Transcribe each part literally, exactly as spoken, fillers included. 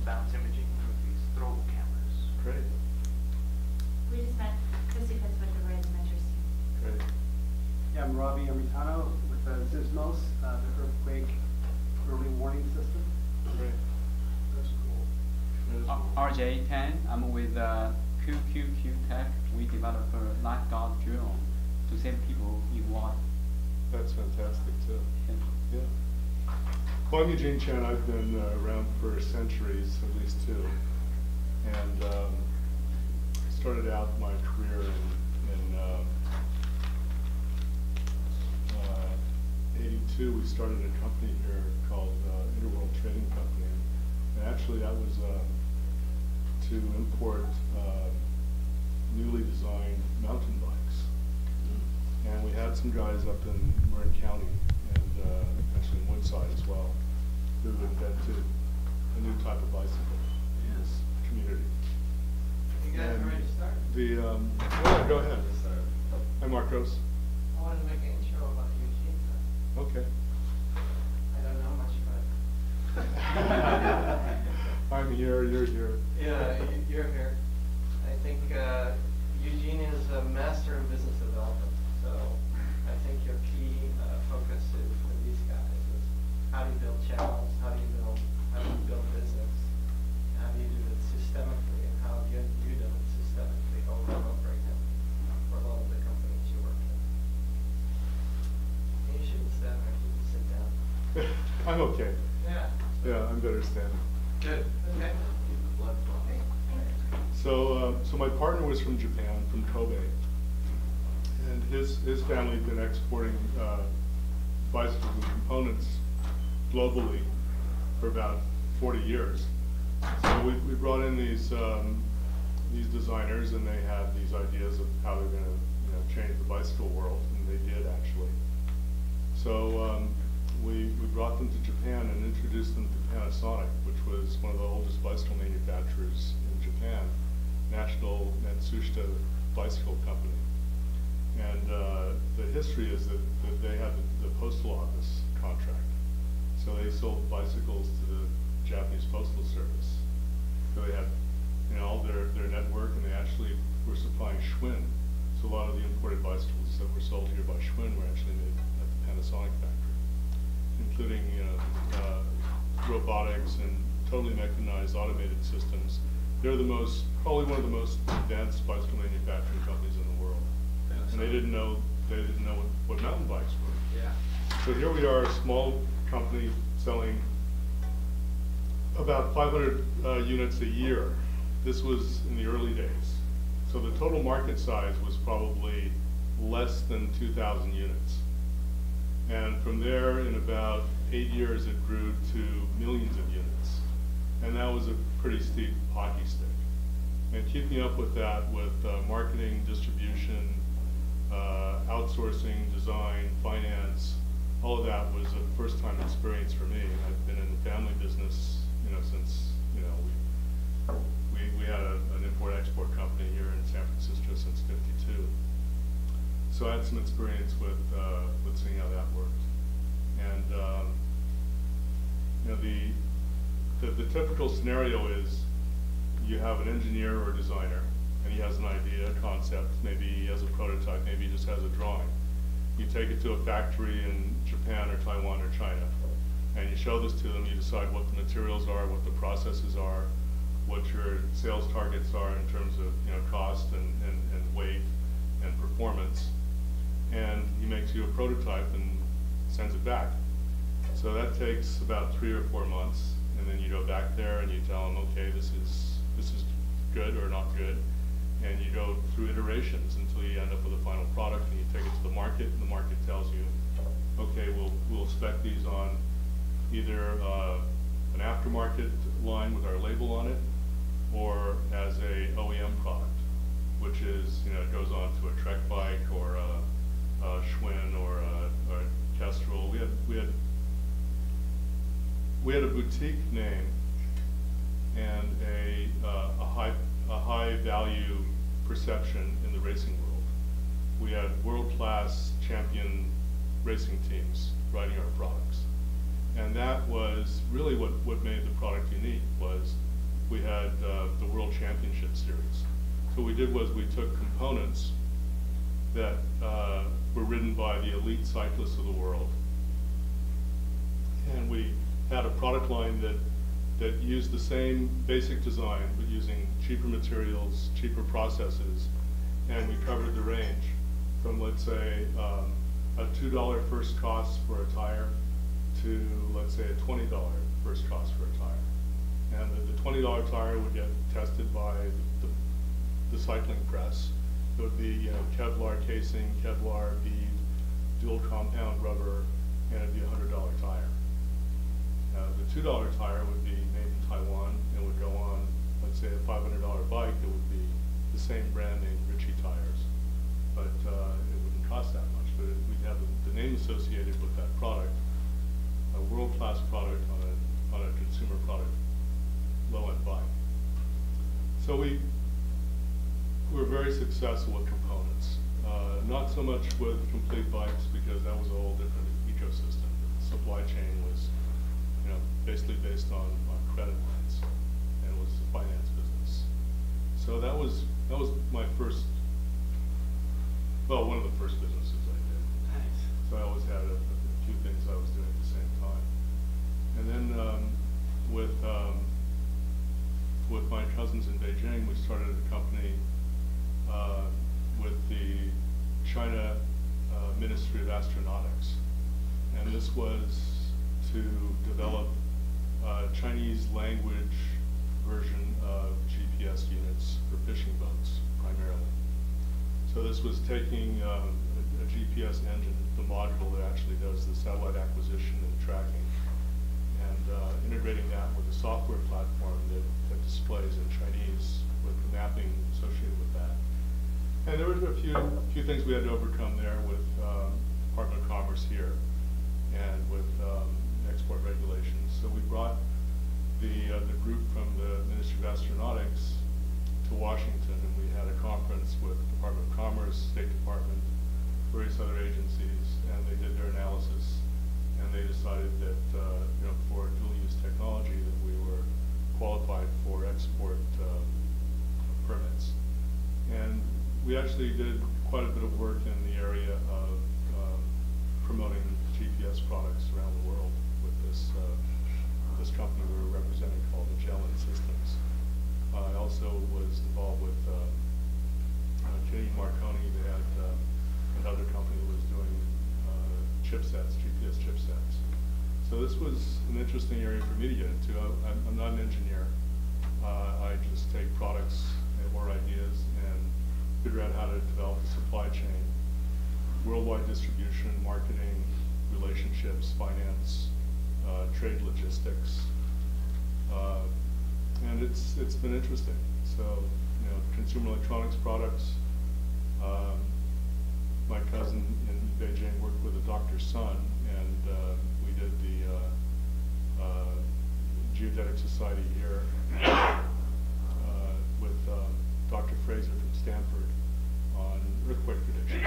bounce imaging with these throwable cameras. Great. We just met Christy Fitz with the Rise Measures team. Great. Yeah, I'm Robbie Amitano with uh, Zizmos, uh, the earthquake early warning system. Great. That's cool. That is Uh, cool. R J ten, I'm with uh, Q Q Q Tech. We develop a lifeguard drill to save people in water. That's fantastic too. And Yeah. Well, I'm Eugene Chen. I've been uh, around for centuries, at least two. And um, started out my career in, in uh, uh, eighty-two. We started a company here called uh, Interworld Trading Company. And actually that was uh, to import uh, newly designed mountain bikes. And we had some guys up in Marin County and uh, actually in Woodside as well, who invented a new type of bicycle in this community. You guys And ready to start? The, um, yeah, go ahead. Start. Hi, Marcos. I wanted to make an intro about Eugene. but Okay. I don't know much about it. I'm here, you're here. Yeah, y- you're here. I think uh, Eugene is a master in business development. So I think your key uh, focus is for these guys is how do you build channels, how do you build, how do you build business, how do you do it systemically, and how have you, you done it systemically over and over again for a lot of the companies you work in. You shouldn't stand there, you can sit down. I'm okay. Yeah. Yeah, I'm better standing. Good. Okay. Keep the blood flowing. So, uh, so my partner was from Japan, from Kobe. And his, his family had been exporting uh, bicycles and components globally for about forty years. So we, we brought in these, um, these designers, and they had these ideas of how they're going to you know, change the bicycle world, and they did actually. So um, we, we brought them to Japan and introduced them to Panasonic, which was one of the oldest bicycle manufacturers in Japan, National Matsushita Bicycle Company. And uh, the history is that, that they had the, the postal office contract. So they sold bicycles to the Japanese Postal Service. So they had you know, all their, their network, and they actually were supplying Schwinn. So a lot of the imported bicycles that were sold here by Schwinn were actually made at the Panasonic factory, including you know, uh, robotics and totally mechanized automated systems. They're the most, probably one of the most advanced bicycle manufacturing companies in the world. And they didn't know, they didn't know what, what mountain bikes were. Yeah. So here we are, a small company selling about five hundred uh, units a year. This was in the early days. So the total market size was probably less than two thousand units. And from there, in about eight years, it grew to millions of units. And that was a pretty steep hockey stick. And keeping up with that with uh, marketing, distribution, uh, outsourcing, design, finance, all of that was a first-time experience for me. I've been in the family business, you know, since you know we we, we had a, an import-export company here in San Francisco since fifty-two. So I had some experience with uh, with seeing how that worked, and um, you know the, the the typical scenario is you have an engineer or a designer, and he has an idea, a concept, maybe he has a prototype, maybe he just has a drawing. You take it to a factory in Japan or Taiwan or China, and you show this to them, you decide what the materials are, what the processes are, what your sales targets are in terms of you know cost and, and, and weight and performance, and he makes you a prototype and sends it back. So that takes about three or four months, and then you go back there and you tell them, okay, this is this is good or not good, and you go through iterations until you end up with a final product, and you take it to the market, and the market tells you, okay, we'll we'll spec these on either uh, an aftermarket line with our label on it, or as a O E M product, which is you know it goes on to a Trek bike or a, a Schwinn or a, or a Kestrel. We had we had we had a boutique name and a uh, a high a high value perception in the racing world. We had world-class champion racing teams riding our products. And that was really what, what made the product unique, was we had uh, the World Championship Series. So what we did was we took components that uh, were ridden by the elite cyclists of the world, and we had a product line that that used the same basic design but using cheaper materials, cheaper processes, and we covered the range from, let's say, um, a two dollar first cost for a tire to, let's say, a twenty dollar first cost for a tire. And the, the twenty dollar tire would get tested by the, the cycling press. It would be, you know, Kevlar casing, Kevlar bead, dual compound rubber, and it'd be a one hundred dollar tire. Uh, the two dollar tire would be made in Taiwan and would go on, let's say, a five hundred dollar bike. It would be the same brand name, Ritchie tires, but uh, it wouldn't cost that much. But it, we'd have the, the name associated with that product, a world-class product on a on a consumer product, low-end bike. So we were very successful with components. Uh, not so much with complete bikes because that was a whole different ecosystem. The supply chain was, you know, basically based on, on credit lines, and it was a finance business. So that was that was my first, well, one of the first businesses I did. Nice. So I always had a, a few things I was doing at the same time. And then um, with um, with my cousins in Beijing, we started a company uh, with the China uh, Ministry of Astronautics, and this was to develop uh, Chinese language version of G P S units for fishing boats primarily. So this was taking um, a, a G P S engine, the module that actually does the satellite acquisition and tracking, and uh, integrating that with a software platform that, that displays in Chinese with the mapping associated with that. And there were a few, few things we had to overcome there with um, Department of Commerce here and with um, export regulations. So we brought the, uh, the group from the Ministry of Astronautics to Washington, and we had a conference with the Department of Commerce, State Department, various other agencies, and they did their analysis, and they decided that uh, you know, for dual-use technology that we were qualified for export uh, permits. And we actually did quite a bit of work in the area of um, promoting G P S products around the world with this uh, this company we were representing called Magellan Systems. Uh, I also was involved with uh, uh, J E Marconi. They had uh, another company that was doing uh, chipsets, G P S chipsets. So this was an interesting area for me to get into. I, I'm, I'm not an engineer. Uh, I just take products or ideas and figure out how to develop a supply chain, worldwide distribution, marketing, relationships, finance, uh, trade logistics, uh, and it's it's been interesting. So, you know, consumer electronics products. Um, my cousin in Beijing worked with a Doctor Sun, and uh, we did the uh, uh, Geodetic Society here uh, with uh, Doctor Fraser from Stanford on earthquake prediction.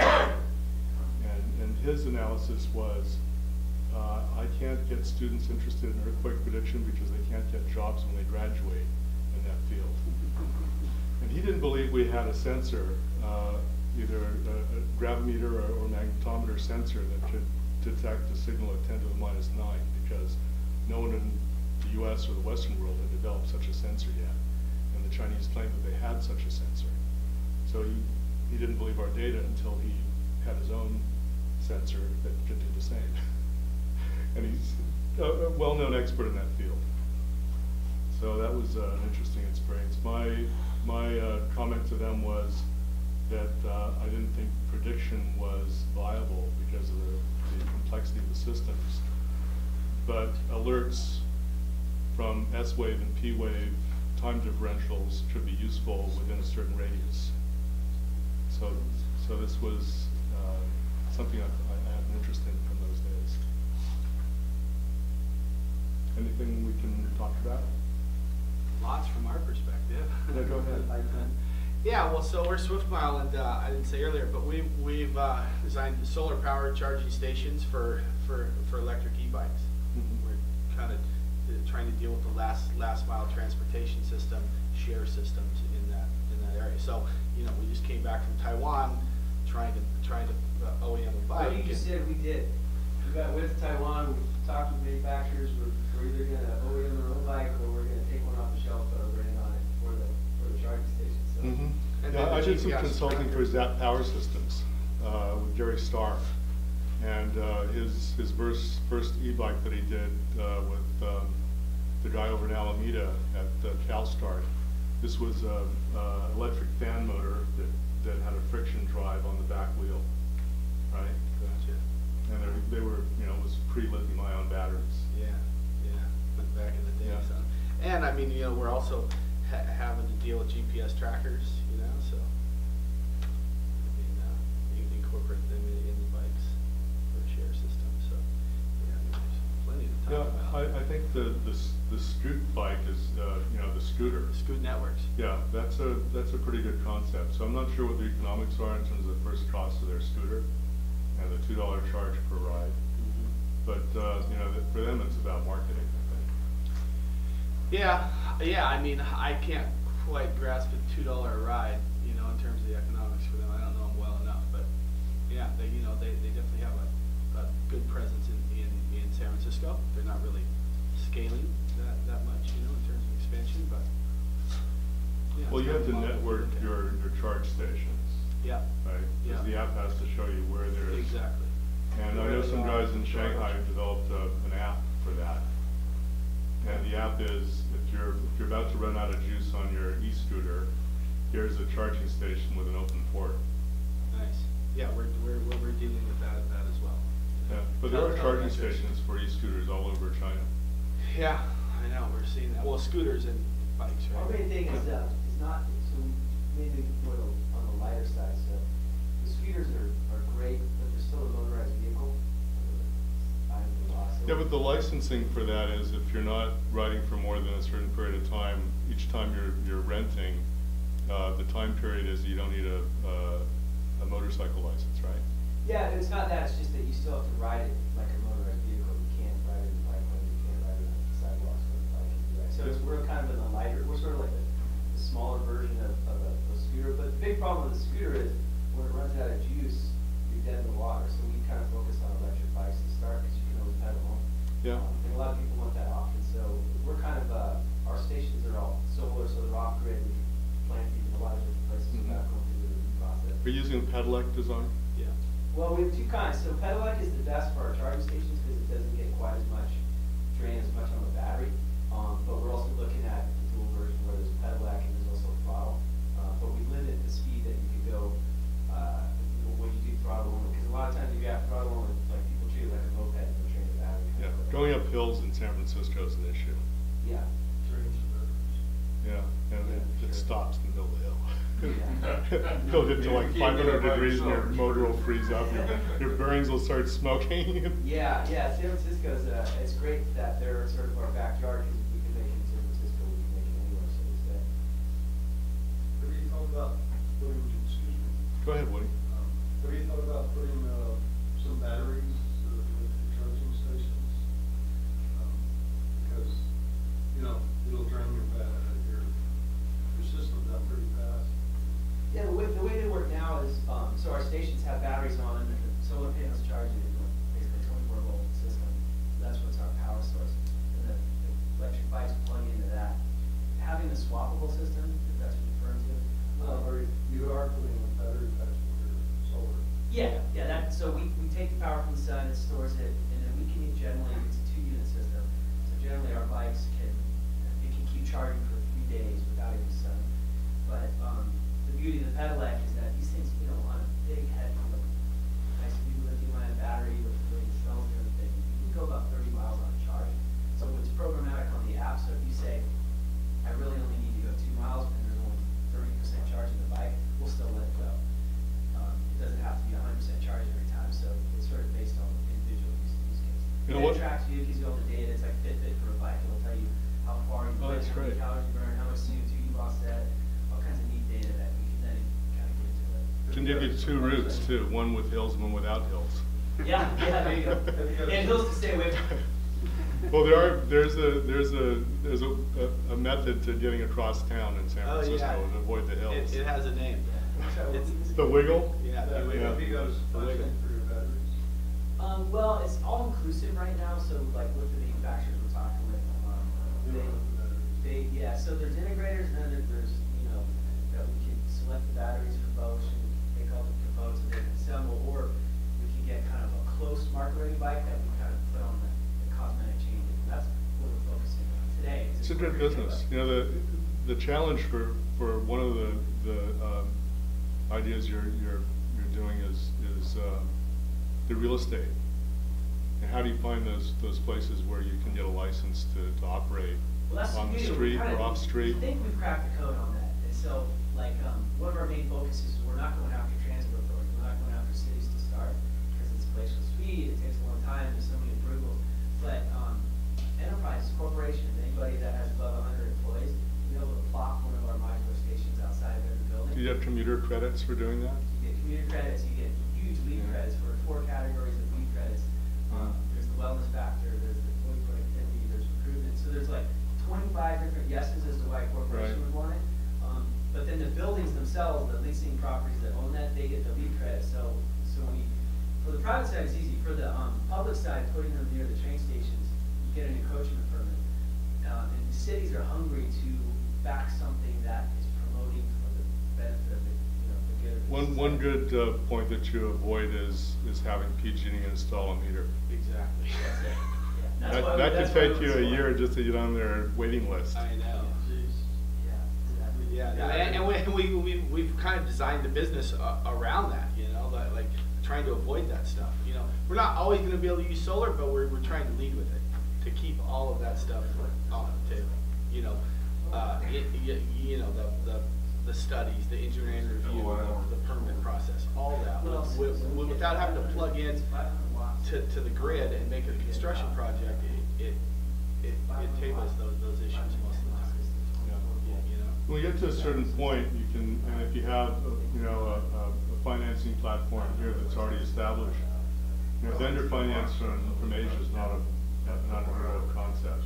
And, and his analysis was, uh, I can't get students interested in earthquake prediction because they can't get jobs when they graduate in that field. And he didn't believe we had a sensor, uh, either a, a gravimeter or, or magnetometer sensor that could detect a signal at ten to the minus nine, because no one in the U S or the Western world had developed such a sensor yet. And the Chinese claimed that they had such a sensor. So he, he didn't believe our data until he had his own sensor that could do the same. And he's a, a well-known expert in that field. So that was uh, an interesting experience. My, my uh, comment to them was that uh, I didn't think prediction was viable because of the, the complexity of the systems. But alerts from S wave and P wave time differentials could be useful within a certain radius. So, so this was uh, something I, I had an interest in from those days. Anything we can talk about? Lots from our perspective. Yeah, go ahead. Yeah, well, so we're SwiftMile, and uh, I didn't say earlier, but we've we've uh, designed solar powered charging stations for for for electric e-bikes. Mm-hmm. We're kind of trying trying to deal with the last, last mile transportation system, share systems in that, in that area. So, you know, we just came back from Taiwan, trying to, trying to uh, O E M a bike. What you just and- said we did. We got with Taiwan, we talked with manufacturers, we're, we're either gonna O E M our own bike or we're gonna take one off the shelf, put a brand on it for the, for the charging station, so. Mhm. And Yeah, then I the did some G P S consulting for tracker. Zap Power Systems, uh, with Gary Starr. And, uh, his, his first, first e-bike that he did, uh, with, um, the guy over in Alameda at, uh, CalStart. This was a, uh, electric fan motor that, that had a friction drive on the back wheel, right? Gotcha. And they, they were, you know, it was pre-lithium ion batteries. Yeah, yeah, but back in the day, Yeah. so. And I mean, you know, we're also ha- having to deal with G P S trackers, you know, so. I mean, uh, you can incorporate them in, in the bikes for a share system, so, yeah, I mean, there's plenty to Yeah, talk about. I, I think the, the, s- the Scoot bike is, uh, you know, the scooter. Scoot Networks. Yeah, that's a, that's a pretty good concept. So I'm not sure what the economics are in terms of the first cost of their scooter and the two dollar charge per ride. But, uh, you know, that for them, it's about marketing, I think. Yeah, yeah, I mean, I can't quite grasp a two dollar a ride, you know, in terms of the economics for them. I don't know them well enough, but yeah, they, you know, they, they definitely have a, a good presence in, in, in San Francisco. They're not really scaling that, that much, you know, in terms of expansion, but. yeah, Well, it's you have to kind of a model network look at. your, your charge stations, Yeah, right? Because Yeah. the app has to show you where there is. exactly. And I know some guys in Shanghai have developed uh, an app for that. And the app is, if you're, if you're about to run out of juice on your e-scooter, here's a charging station with an open port. Nice. Yeah, we're, we're, we're we're dealing with that, that as well. Yeah, but there are Tele- charging telematics. stations for e-scooters all over China. Yeah, I know, we're seeing that. Well, scooters and bikes, right? Our main thing is, uh, is not, so mainly more the, on the lighter side, so the scooters are, are great, but they're still a motorized vehicle. uh, item of law, so- Yeah, but the licensing for that is if you're not riding for more than a certain period of time, each time you're, you're renting, uh, the time period is you don't need a, uh, a motorcycle license, right? Yeah, it's not that, it's just that you still have to ride it like a motorized vehicle, you can't ride it in the bike lane, you can't ride it on the sidewalks with a bike, right? So it's, we're kind of in the lighter, we're sort of like the, the smaller version of, of a, a scooter, but the big problem with the scooter is when it runs out of juice, you're dead in the water, so we kind of focus on electric bikes to start, because you can always pedal home. Yeah. Um, And a lot of people want that option, so we're kind of, uh, our stations are all solar, so they're off grid, we plant these in a lot of different places Mhm. without going through the review process. Are you using pedelec design? Yeah. Well, we have two kinds. So Pedelec is the best for our charging stations because it doesn't get quite as much, drain as much on the battery. Um, but we're also looking at the dual version where there's Pedelec and there's also throttle. Uh, but we limit the speed that you could go, uh, when you do throttle only. Because a lot of times if you have throttle only, like people treat it like a moped and they'll drain the battery. kind Yeah, of quick. going up hills in San Francisco is an issue. Yeah. Yeah, and it, Yeah, it sure. stops in the middle of the hill. Yeah. Go hit to like You five can't get hundred it by degrees and your yourself. motor will freeze up, your, your bearings will start smoking. Yeah, yeah, San Francisco's, uh, it's great that they're sort of our backyard because if we can make it in San Francisco, we can make it anywhere, so to say. What do you thought about putting, excuse me, Go ahead, Woody. um, what do you thought about putting, uh, some batteries uh, with the charging stations? Um, Because, you know, it'll drain your, ba- uh, your, your system down pretty fast. Yeah, the way, the way they work now is, um, so our stations have batteries on and the solar panels charge it in a- basically twenty-four volt system. That's what's our power source. And the, the electric bikes plug into that. Having a swappable system, if that's what you're referring to. Uh, um, or you are putting a battery pack for your solar. Yeah, yeah, that, so we, we take the power from the sun, it stores it, and then we can generally, it's a two-unit system. So generally our bikes can, it can keep charging for three days without any sun. But, um, the beauty of the Pedelec is that these things, you know, on a big heavy, like, nice new lithium ion battery with the way it cells and everything, you can go about thirty miles on a charge. So it's programmatic on the app, so if you say, I really only need to go two miles and there's only thirty percent charge in the bike, we'll still let it go. Um, it doesn't have to be hundred percent charge every time, so it's sort of based on individual use, use case. You know And what? it tracks you, it gives you all the data, it's like Fitbit for a bike, it'll tell you how far you Oh, went, that's how many great. calories you burned, how much C O two you lost at, all kinds of neat data that we can then kind of get into it. Can give you two routes too, one with hills and one without hills. Yeah, yeah, there you go. Have you got a- And hills to stay away from. Well, there are, there's a, there's a, there's a, a- a method to getting across town in San Oh, Francisco yeah. to avoid the hills. It, it has a name. It's, The wiggle? yeah, Yeah, the maybe wiggle. you got a The wiggle. sponge for your batteries. Um, well, it's all inclusive right now, so like with the manufacturers we're talking with, um, You they, don't have the batteries. they, yeah, so there's integrators, and then there- there's, you know, that we can select the batteries for both, and take all the components that they can assemble, or we can get kind of a close market ready bike that we kind of put on the, the cosmetic changes, and that's what we're focusing on today. is It's a just good working business. with- You know, the, the challenge for, for one of the, the, um, ideas you're, you're, you're doing is, is, um, the real estate. And how do you find those, those places where you can get a license to, to operate Well, that's on the beauty. We street kinda- or off street? We think we've cracked the code on that, and so, like, um, one of our main focuses is we're not going after transit authorities, we're not going after cities to start, because it's glacial speed, it takes a long time, there's so many approvals. But, um, enterprises, corporations, anybody that has above a hundred employees, we be able to plop one of our modular stations outside of every building. Do you have commuter credits for doing that? You get commuter credits, you get huge lead Yeah. credits for four categories of lead credits. Um, there's the wellness factor, there's the employee productivity, there's recruitment, so there's like twenty-five different yeses as to why a corporation Right. would want it. Um, but then the buildings themselves, the leasing properties that own that, they get the lead credit, so, so we, for the private side, it's easy, for the, um, public side, putting them near the train stations, you get an encroachment permit. Um, and the cities are hungry to back something that is promoting for the benefit of the, you know, the good of the One, one society. good, uh, point that you avoid is, is having P G and E install a meter. Exactly. That's it. Yeah. That's That, why we- that that's could why take we you a select- year just to get on their waiting list. I know. Yeah, exactly. Yeah, and, and we, and we, we, we've kind of designed the business a- around that, you know, that, like, trying to avoid that stuff, you know. We're not always gonna be able to use solar, but we're, we're trying to lead with it, to keep all of that stuff on the table, you know. Uh, y- y- you know, the, the, the studies, the engineering review, the, the permit process, all that, with, with- without having to plug in to, to the grid and make it a construction project, it, it, it, it tables those, those issues most of the time. Yeah, you know. When we get to a certain point, you can, and if you have, uh, you know, a, a a financing platform here that's already established, you know, vendor finance from, from Asia is not a, not a real concept.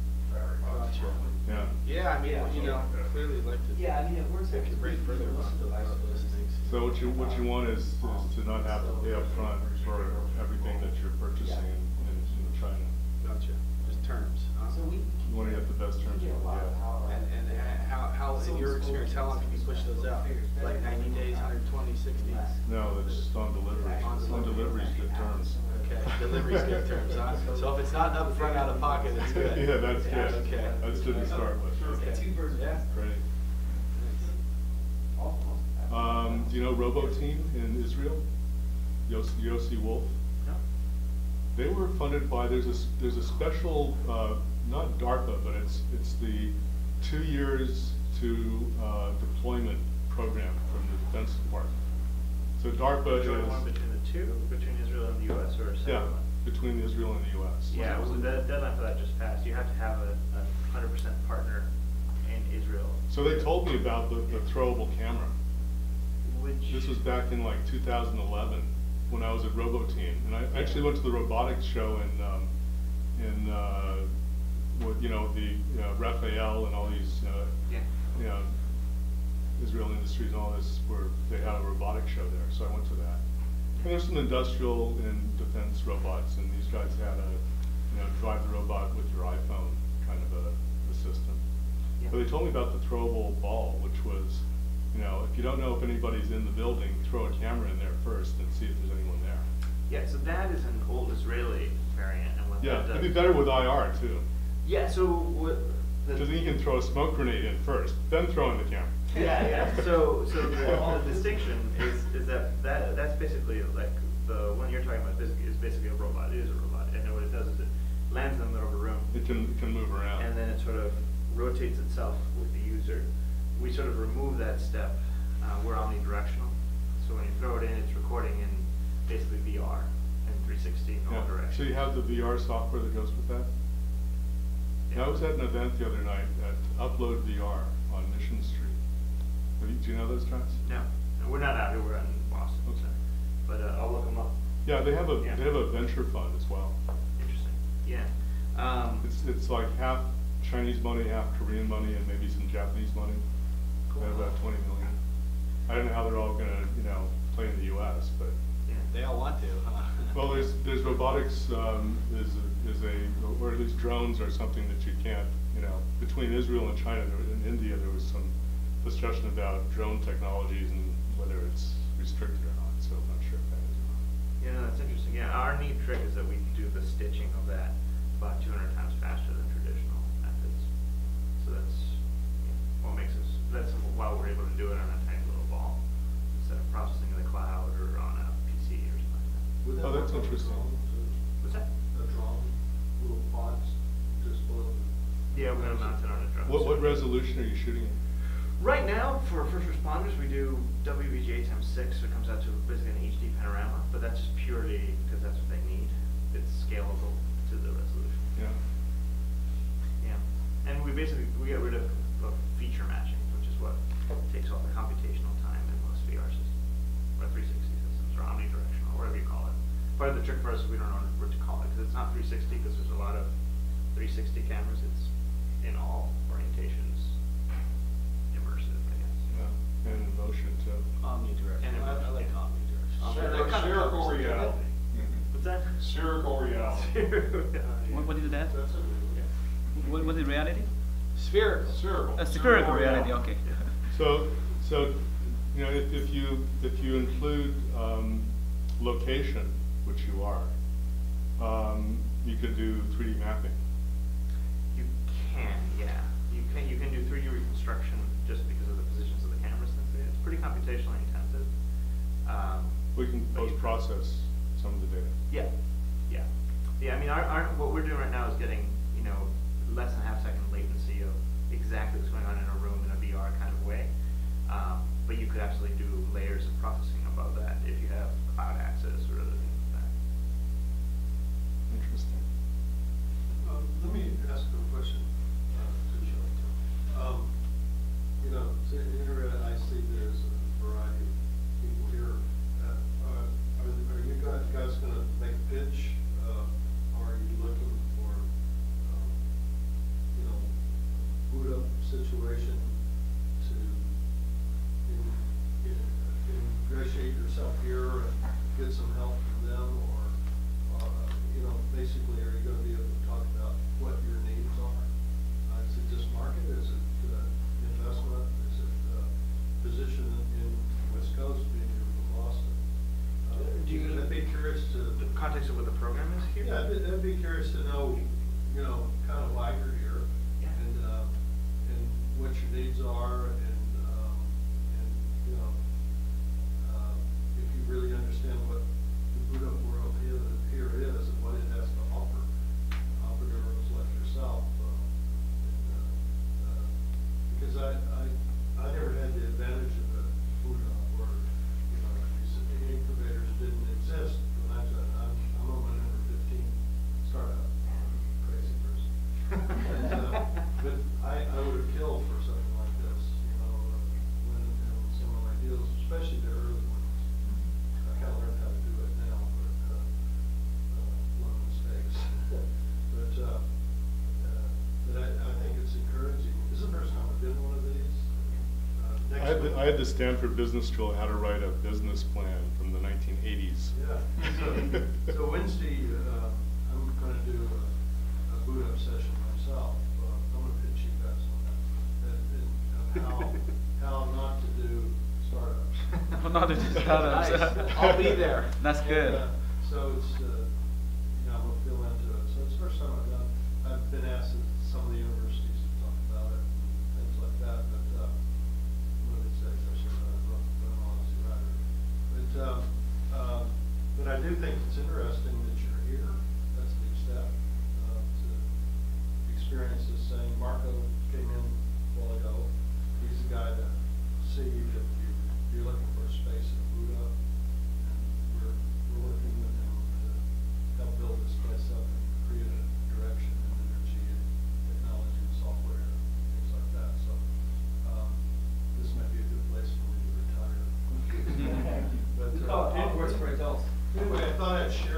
Gotcha. Yeah. Yeah, I mean, you know, clearly like to. Yeah, I mean, it works. Take a break further on those, those things. So what you, what you want is, is to not have to pay upfront for everything that you're purchasing in, in in China. Gotcha, just terms, huh? So we. You wanna get the best terms you can get. And, and how, how, in your experience, how long can you push those out? Like ninety days, one hundred twenty, sixty? No, it's just on delivery. On delivery's good terms. Okay, delivery's good terms, huh? So if it's not upfront out of pocket, it's good. Yeah, that's good. Okay. That's good to start with. Okay. Two birds. Yeah. Great. Um, do you know Roboteam in Israel? Yossi, Yossi Wolf? No. They were funded by, there's a, s- there's a special, uh, not DARPA, but it's, it's the two years to, uh, deployment program from the Defense Department. So DARPA is. Joint one between the two, between Israel and the U S, or a separate Yeah, one? between Israel and the U S. Yeah, well, the deadline for that just passed. You have to have a, a hundred percent partner in Israel. So they told me about the, the throwable camera. Which. This was back in like two thousand eleven, when I was at Roboteam, and I actually went to the robotics show in, um, in, uh, with, you know, the, uh, Raphael and all these, uh, Yeah. you know, Israel Industries and all this, where they had a robotic show there, so I went to that. And there's some industrial and defense robots, and these guys had a, you know, drive the robot with your iPhone kind of a, a system. Yeah. But they told me about the throwable ball, which was, you know, if you don't know if anybody's in the building, throw a camera in there first and see if there's anyone there. Yeah, so that is an old Israeli variant, and what Yeah, that does. it'd be better with I R too, Yeah, so what. the- because then you can throw a smoke grenade in first, then throw in the camera. Yeah, yeah, so, so the, the distinction is, is that, that, that's basically like, the one you're talking about basically is basically a robot, it is a robot, and then what it does is it lands in the middle of a room. It can, it can move around. And then it sort of rotates itself with the user. We sort of remove that step, uh, we're omnidirectional, so when you throw it in, it's recording in basically V R and three sixty in all Yeah. directions. So you have the V R software that goes with that? Yeah. I was at an event the other night at Upload V R on Mission Street. Have you, do you know those guys? No, no, we're not out here, we're out in Boston, Okay. so, but, uh, I'll look them up. Yeah, they have a, Yeah. they have a venture fund as well. Interesting, yeah. Um, It's, it's like half Chinese money, half Korean money, and maybe some Japanese money. Cool. At about twenty million. I don't know how they're all gonna, you know, play in the U S, but, yeah. They all want to, huh? well, there's, there's robotics, um, is, a- is a, or at least drones are something that you can't, you know, between Israel and China, there, in India, there was some discussion about drone technologies and whether it's restricted or not, so I'm not sure if that is or not. Yeah, no, that's interesting. Yeah, our neat trick is that we do the stitching of that about two hundred times faster than traditional methods. So that's yeah, what makes us, that's why we're able to do it on a tiny little ball instead of processing in the cloud or on a P C or something like that. Would that Oh, that's work on a interesting. drone, too? What's that? A drone, little pods, just below the. Yeah, we're gonna mount it on a drone. What, what So- resolution are you shooting in? Right now, for first responders, we do W V G A times six, so it comes out to basically an H D panorama, but that's just purely because that's what they need. It's scalable to the resolution. Yeah. Yeah, and we basically, we get rid of, of feature matching, which is what takes all the computational time in most V R systems, or three sixty systems, or omnidirectional, whatever you call it. Part of the trick for us is we don't know what to call it, because it's not three sixty, because there's a lot of three sixty cameras, it's in all orientations, immersive, I guess. Yeah, and motion too. Omnidirectional. I, I like omnidirectional. Spherical- That kind of spherical covers the reality. gamut. What's that? Spherical reality. What, what is that? That's it. What, what is reality? Spherical. Spherical. A spherical reality, okay. So, so, you know, if, if you, if you include, um, location, which you are, um, you could do three D mapping. You can, yeah. You can, you can do three D reconstruction just because of the positions of the cameras. It's pretty computationally intensive. Um, We can but you- post-process some of the data. Yeah, yeah. Yeah, I mean, our, our, what we're doing right now is getting, you know, less than half second latency of exactly what's going on in a room in a V R kind of way. Um, but you could absolutely do layers of processing above that if you have cloud access or other things like that. Interesting. Um, let me ask a question, uh, to Sean. Um, you know, to internet, I see there's a variety of people here. Uh, are, are are you guys, guys gonna make a pitch? Uh, or are you looking for, um, you know, boot up situation to in, in, ingratiate yourself here and get some help from them, or, uh, you know, basically, are you gonna be able to talk about what your needs are? Uh, is it just market, is it, uh, investment, is it, uh, position in, in West Coast, being here from Boston? Uh, Do you- I'd be curious to. The context of what the program is here? Yeah, I'd, be- I'd be curious to know, you know, kind of why you're here. Yeah. And, uh, and what your needs are, and, um, and, you know, uh, if you really understand what the boot up world here, here is, and what it has to offer entrepreneurs like yourself. uh, and, uh, uh, Because I, I, I never had the advantage of a boot up, or, you know, like you said, the incubators didn't exist when I was, I'm, I'm on my number fifteen startup, I'm a crazy person. But, uh, but I, I would have killed for something like this, you know, uh, when, you know, some of my deals, especially the early ones. I kind of learned how to do it now, but, uh, uh, a lot of mistakes. But, uh, uh, but I, I think it's encouraging. This is the first time I've been to one of these. Uh, I next had, the, one- I had the Stanford Business School how to write a business plan from the nineteen eighties. Yeah, so, so Wednesday, uh, I'm gonna do a, a boot up session myself. Uh, I'm gonna pitch you guys on that, and, and uh, how, how not to do startups. Not to do startups. Nice. I'll be there. That's And, good. uh, So it's, uh, you know, I'm gonna feel into it. So it's the first time I've done, I've been asked at some of the universities to talk about it, and things like that, but, uh, one of these days I should, uh, run, run on as a writer. But, um, um, but I do think it's interesting that you're here. That's a big step, uh, to experience this thing. Marco came in a while ago. He's the guy to see if you, you're looking for a space in boot up. And we're, we're working with him to help build this place up and create a direction and energy and technology and software and things like that. So, um, this might be a good place for me to retire. But, uh, Oh, Hogwarts for adults. Anyway, I thought I'd share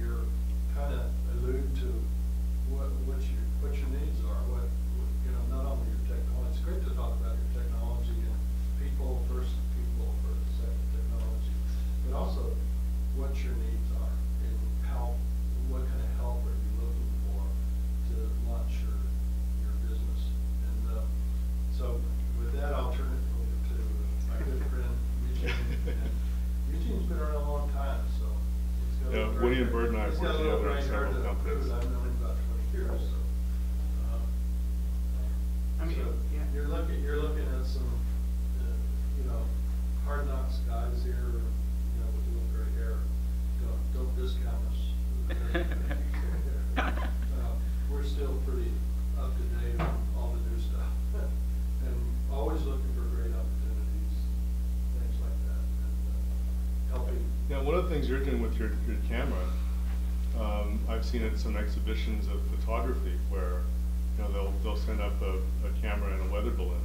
here kind of allude to what, what your, what your needs are, what, what, you know, not only your technology, it's great to talk about your technology and people versus people versus second technology, but also what your needs are and how, what kind of help are you looking for to launch your, your business. And, uh, so with that, I'll turn it over to my good friend Eugene. And Eugene's been around a long time, so he's got a Yeah, little Woody and gray- Bird and I he's got worked a little together on gray hair several to companies. prove. I've known him about twenty years, so. um, I mean, so yeah. You're looking, you're looking at some, uh, you know, hard knocks guys here, you know, with a little gray hair. Don't, don't discount us. Uh, We're still pretty up to date on all the new stuff. And always looking for great opportunities, things like that, and uh, helping. Yeah, one of the things you're doing with your, your camera, um, I've seen at some exhibitions of photography where, you know, they'll, they'll send up a, a camera and a weather balloon.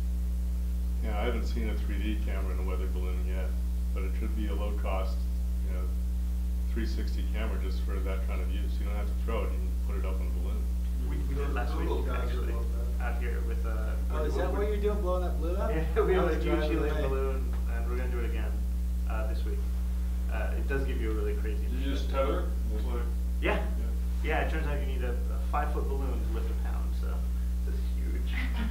Yeah, I haven't seen a three D camera and a weather balloon yet, but it should be a low cost, you know, three sixty camera just for that kind of use. You don't have to throw it, you can put it up on a balloon. We, we did last week, Google guys actually, love that. out here with, uh. Oh, is that what you're doing, blowing that balloon up? Yeah, we I have was a huge driving helium away. balloon, and we're gonna do it again, uh, this week. Uh, it does give you a really crazy. Did you just tether? It's like, Yeah, yeah, it turns out you need a, a five foot balloon to lift a pound, so it's huge,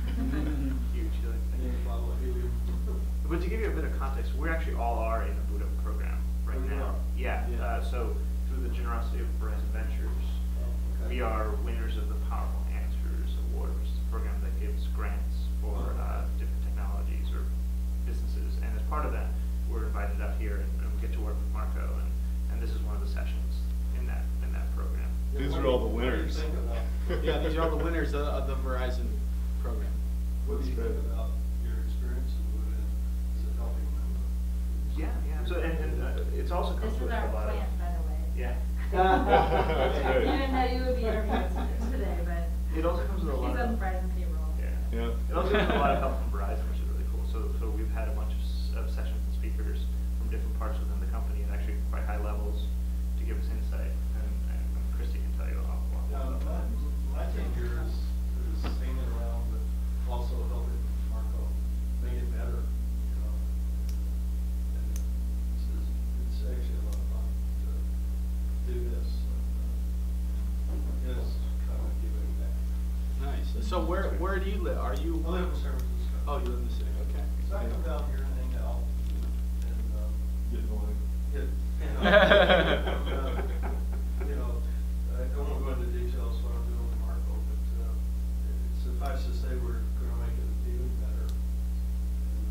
huge helium thing. A bottle of helium. But to give you a bit of context, we actually all are in the Buddha program right Oh, you now. are? Yeah, Yeah. uh, so through the generosity of Verizon Ventures, Oh, okay. we are winners of the Powerful Answers Award, which is a program that gives grants for Oh. uh, different technologies or businesses. And as part of that, we're invited up here and, and we get to work with Marco, and, and this is one of the sessions in that in that program. Yeah, These what are do all you- the what do you winners. think about- Yeah, these are all the winners of, of the Verizon program. What do you think about your experience in Buddha? Is it helping them? Yeah, yeah. So and, and uh, it's also comes This is with our a lot plant, of by the way. yeah. That's I great. didn't know you would be interviewing today, but It also comes with a lot he's on of Verizon payroll. yeah. Yeah. It also comes with a lot of help from Verizon, which is really cool. So so we've had a bunch of, s- of sessions and speakers from different parts within the company at actually quite high levels to give us insight. And, and Christy can tell you a lot more Now, about my, that. my thing here is, is hanging around, but also helping Marco make it better, you know. And it's, it's it's actually a lot of fun to do this. and, uh, Yes, kind of giving back. Nice. So where, where do you live? Are you? I live in San Francisco. Oh, you live in the city, okay. So I come down here and hang out, and, um, getting away. get, you know, and, uh, you know, I don't want to go into details what I'm doing with Marco, but, uh, it suffice to say we're gonna make it even better. And,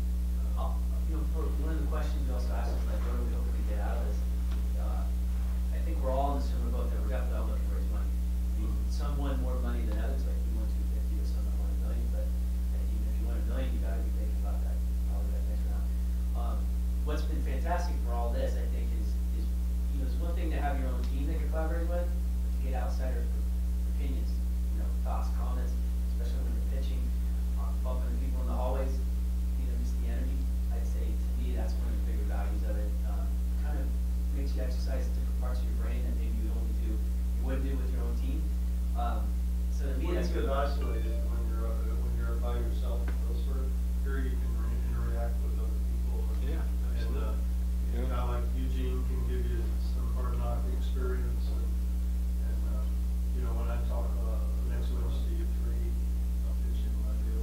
uh, Uh, You know, for one of the questions you also asked was like, what are we hoping to get out of this? Uh, I think we're all in the similar boat that we're definitely all looking to raise money. I mean, some want more money than others, like you want two fifty or some want a million, but uh, even if you want a million, you gotta be thinking about that, probably that next round. Um, what's been fantastic for all this, I think, is, is, you know, it's one thing to have your own team that you're collaborating with, but to get outsider opinions, you know, thoughts, comments, especially when you're pitching, uh, bumping into people in the hallways, you know, just the energy. I'd say to me, that's one of the bigger values of it. Um, kind of makes you exercise different parts of your brain that maybe you only do, you wouldn't do with your own team. Um, so to me, When that's you get good. isolated, when you're, uh, when you're by yourself, those sort of, here you can re- interact with other people. and- Yeah, And, uh, Yeah. a guy like Eugene can give you some hard knock experience and, and, um, you know, when I talk, uh, next Wednesday at three, I'll pitch in my deal.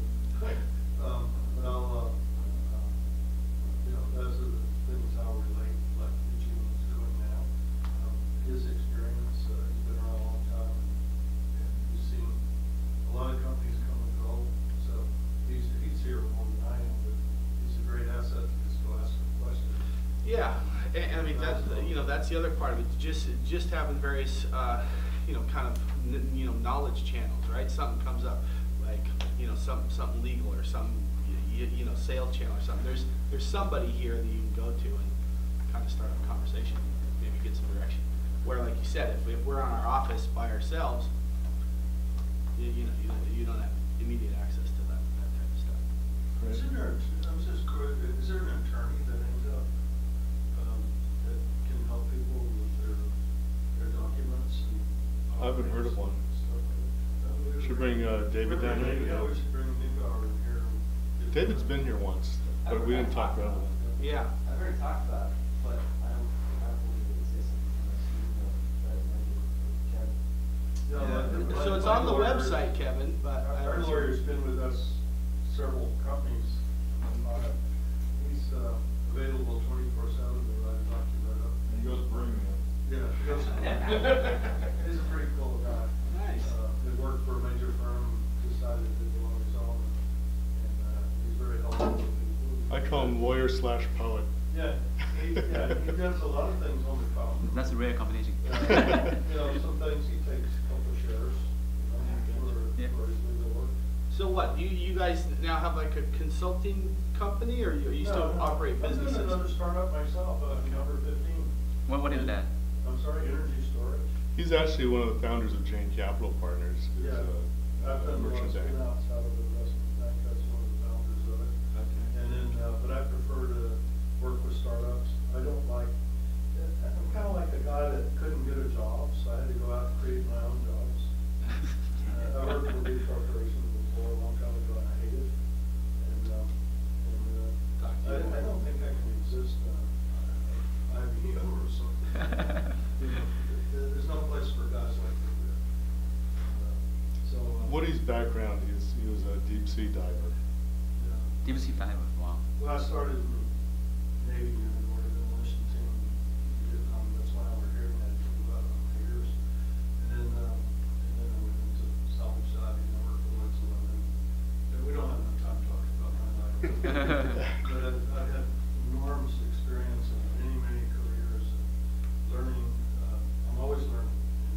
Um, but I'll, uh, uh, you know, those are the things I'll relate, like Eugene is doing now. Um, his experience, uh, he's been around a long time, and he's seen a lot of companies come and go, so he's, he's here more than I am, but he's a great asset to just go ask him questions. Yeah, and, and I mean, that's, you know, that's the other part of it, just, just having various, uh, you know, kind of, n- you know, knowledge channels, right? Something comes up, like, you know, some, something legal or some, you, you know, sales channel or something. There's, there's somebody here that you can go to and kind of start a conversation, maybe get some direction. Where, like you said, if, if we're on our office by ourselves, you, you know, you, don't- you don't have immediate access to that, that type of stuff. Isn't there, I was just curious, is there an attorney that ends up, um, that can help people with their I haven't heard of one. Stuff like that. Should bring, uh, David down here? Yeah, we should bring Nick over in here. and get- David's been here once, but we didn't talk about it. Yeah. I've heard talked about it, but I don't, I don't believe it exists unless you know, but it might be Kevin. Yeah, Yeah, my- so it's my on the lawyer- website, Kevin, but I Our don't- lawyer's been with us several companies, and uh, he's uh, available twenty-four seven to write a document up. And he goes bring them. Yeah, he goes, he's a pretty cool guy. Nice. Uh, He worked for a major firm, decided to go on his own, and uh, he's very helpful. with people. I call him lawyer slash poet. Yeah, he, yeah, he does a lot of things on the phone. That's a rare combination. Uh, You know, some things he takes a couple shares, you know, for, Yeah. for his legal work. So what, you, you guys now have like a consulting company, or you, you still No, no, operate businesses? I'm doing another startup myself, uh, number fifteen. What, what is that? I'm sorry, energy storage. He's actually one of the founders of Jane Capital Partners. who's, Yeah, uh, I've done the merchant spin bank. outs out of the investment bank, that's one of the founders of it. Okay. And then, uh, but I prefer to work with startups. I don't like, I'm kinda like a guy that couldn't get a job, so I had to go out and create my own jobs. Uh, I worked for a big corporation before, a long time ago, and I hated it. And, um, and, uh, Talk to I, you more. I don't think I can exist, uh, I B M or something. You know, there- there's no place for guys like me there. And, uh, So. uh, Woody's background, he was, he was a deep sea diver. yeah. Deep sea diver, wow. Well, I started in Navy and then worked in Washington, Vietnam, that's why I was here, and I had for about years. And then, um, and then I went into salvage diving, and I worked for Lloyd's of London. And we don't have enough time talking about my life. But I've, I've had enormous experience in many, many careers, and learning, uh, I'm always learning.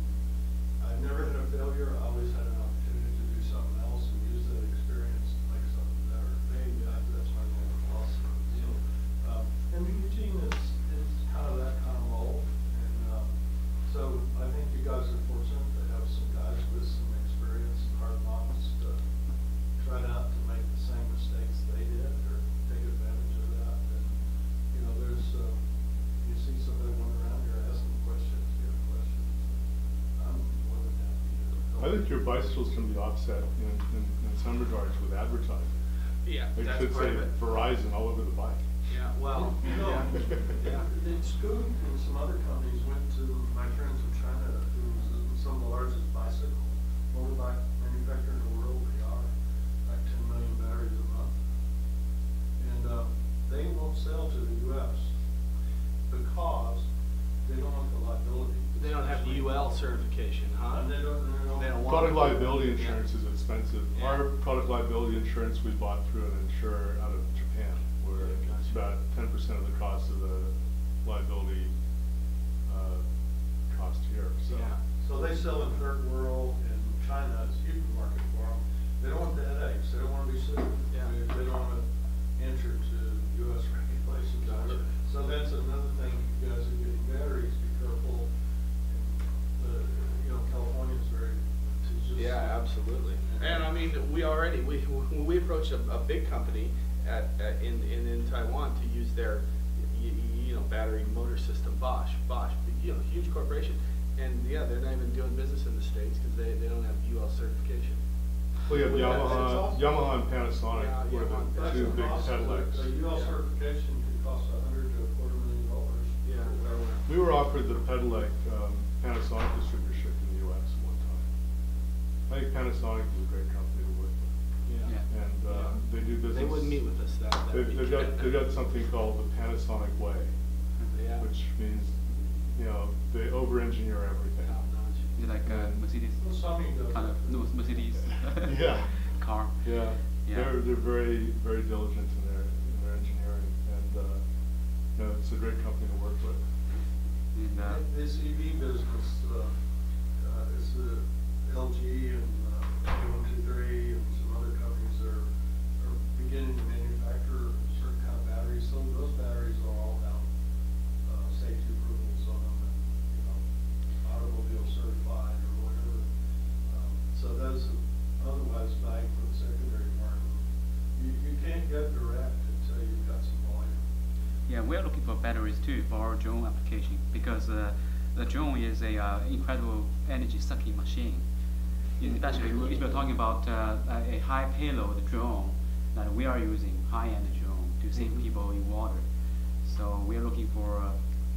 And I've never had a failure, I always had an opportunity to do something else and use that experience to make something better. Maybe I- that's my main philosophy. So, um, and Eugene is, is kind of that kind of role. And, um, so I think you guys are fortunate to have some guys with some experience and hard knocks to try not to make the same mistakes they did or take advantage of that. And, you know, there's, uh, you see somebody running around here, ask them questions, if you have questions. I'm more than happy to help. I think your bicycles can be offset in, in, in some regards with advertising. Yeah, It that's should part say of it. Verizon all over the bike. Yeah, well, You know, yeah, yeah. and Scoot and some other companies went to my friends in China, who's some of the largest bicycle, motorbike manufacturer in the world. They are like ten million batteries a month. And, um, they won't sell to the U S because they don't want the liability. They don't have the U L certification, huh? And they don't, they don't. They don't want Product it. liability Yeah. insurance is expensive. Yeah. Our product liability insurance we bought through an insurer out of Japan, where Yeah, it's gotcha. about ten percent of the cost of the liability, uh, cost here, so. Yeah. So they sell in third world, and China is a huge market for them. They don't want the headaches, they don't wanna be sued. Yeah. They, they don't wanna answer to U S regulations. Gotcha. So that's another thing, you guys are getting batteries, be careful. And, uh, you know, California's very litigious. Yeah, absolutely. And I mean, we already, we, when we approached a, a big company at, at, in, in, in Taiwan to use their, you, you know, battery motor system, Bosch, Bosch, you know, huge corporation. And yeah, they're not even doing business in the States because they, they don't have U L certification. We have Well, that's Yamaha, awesome. Yamaha and Panasonic Yeah, were Yamaha and the That's two a big cost, Cadillacs. A U L Yeah. certification can cost a hundred to a quarter million dollars. Yeah. We were offered the Pedelec, um, Panasonic distributorship in the U S at one time. I think Panasonic is a great company to work with. Yeah. Yeah. And, uh, Yeah. they do business. They wouldn't meet with us that, that They've, week. they've got, they've got something called the Panasonic Way, Yeah. which means, you know, they over-engineer everything. Top-notch. Is it like a Mercedes? Well, Sony does Kind of, that. no, Mercedes. Yeah. Car. Yeah, Yeah. they're, they're very, very diligent in their, in their engineering, and, uh, you know, it's a great company to work with. And, uh, This E V business, uh, uh, is the L G and, uh, K one two three and some other companies are, are beginning to manufacture certain kind of batteries. So those batteries are all have, uh, safety approvals on them and, you know, automobile certified or whatever. Um, so those are otherwise valued for the secondary market. You, you can't get direct until you've got some volume. yeah, we're looking for batteries too for our drone application because uh, the drone is a uh, incredible energy sucking machine. Especially if we're talking about uh, a a high payload drone, that we are using high-end drone to save Mhm. people in water. So we are looking for uh,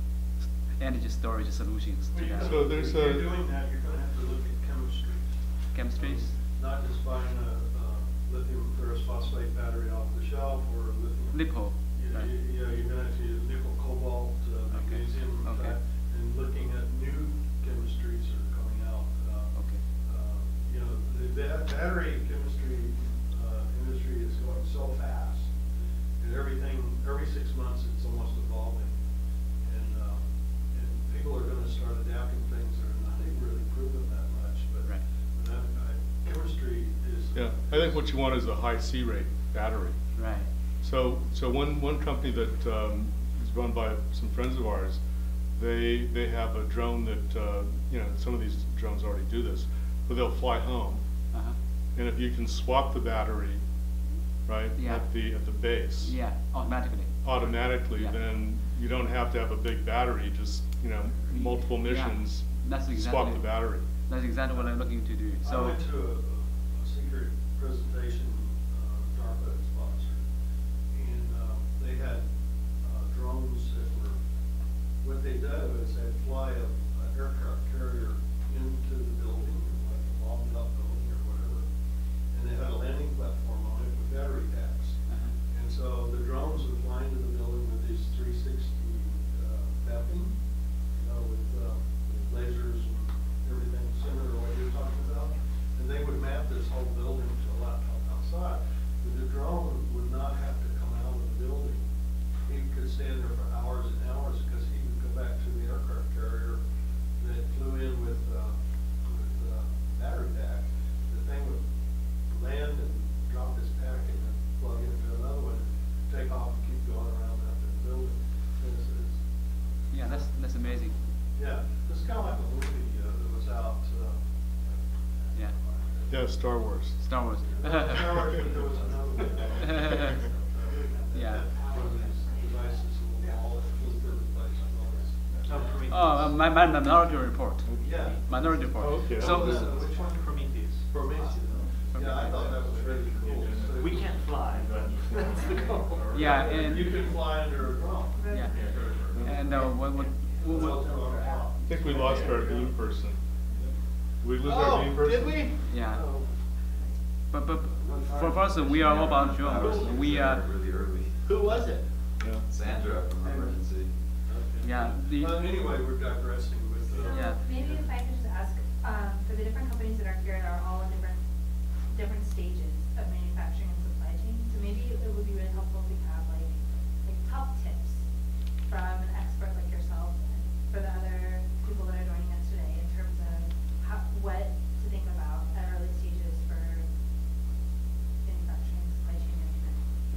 energy storage solutions to that. So there's If you're a- doing that, you're gonna have to look at chemistries. Chemistries? Not just buying a, uh lithium ferrous phosphate battery off the shelf or lithium. Lipo, Yeah, right. you- yeah, you're gonna have to use nickel, cobalt, uh, Okay, magnesium, okay. that, and looking at new chemistries that are coming out. uh, Okay. uh, You know, the ba- battery chemistry, uh, industry is going so fast. And everything, every six months, it's almost evolving. And, uh, and people are gonna start adapting things that are not even really proven that much, but. Right. But that, I, chemistry is. Yeah, I think what you want is a high C rate battery. Right. So, so one, one company that um, is run by some friends of ours, they, they have a drone that, uh, you know, some of these drones already do this, but they'll fly home. Uh-huh. And if you can swap the battery, right, Yeah. at the, at the base. Yeah, automatically. Automatically, Yeah. then you don't have to have a big battery, just, you know, multiple Yeah, missions, that's swap exactly- the battery. That's exactly what I'm looking to do. I So. went to a, a secret presentation, uh, DARPA had sponsored, and, uh, they had, uh, drones that were, what they did was they'd fly a, an aircraft carrier into the building, like a bombed up building or whatever, and they had a landing platform on it with battery packs. Uh-huh. And so the drones would fly into the building with these three sixty, uh, mapping, you know, with, uh, with lasers and everything similar to what you're talking about. And they would map this whole building to a laptop outside. But the drone would not have to come out of the building. He could stand there for hours and hours because he would go back to the aircraft carrier that flew in with, uh, with, uh, battery pack. The thing would land and drop his pack and then plug into another one, and take off and keep going around after the building. It's, it's, Yeah, that's, that's amazing. yeah, it's kind of like a movie uh, that was out. Uh, Yeah. Yeah, Star Wars. Star Wars. Star Wars, but there was another one. uh, Yeah. that had one of these devices in the wall that flew through the place and all this. Oh, Prometheus. Oh, uh, my, my Minority Report. Yeah. Minority Report. Oh, okay. So, Uh, so- which one? Prometheus. Prometheus. Yeah, I thought that was really cool. So We you- can't fly, but that's the goal. yeah, and You can fly under a drone. yeah, and uh, what, what, what, Well, what on a drone. I think we lost our beam person. Did we lose our beam Oh, person? did we? yeah. Oh. But but for first, we are all about drones. We uh, Really early. Who was it? Yeah. Sandra from Emergency. Okay. yeah. The, Well, anyway, we're digressing with, uh. Yeah. Maybe if I could just ask, um, for the different companies that are here, are all in different, different stages of manufacturing and supply chain. So maybe it would be really helpful if we have like, like top tips from an expert like yourself and for the other people that are joining us today in terms of how, what to think about at early stages for manufacturing, supply chain management.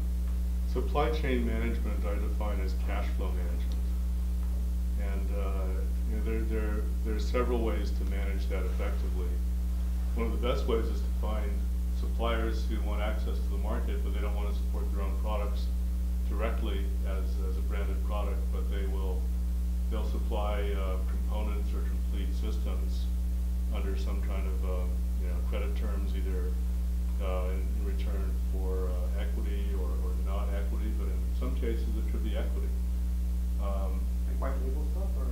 Supply chain management I define as cash flow management. And, uh, you know, there, there, there are several ways to manage that effectively. One of the best ways is to find suppliers who want access to the market, but they don't want to support their own products directly as, as a branded product, but they will, they'll supply, uh, components or complete systems under some kind of, uh, you know, credit terms, either, uh, in, in return for, uh, equity or, or not equity, but in some cases it could be equity. Um, Like white label stuff, or?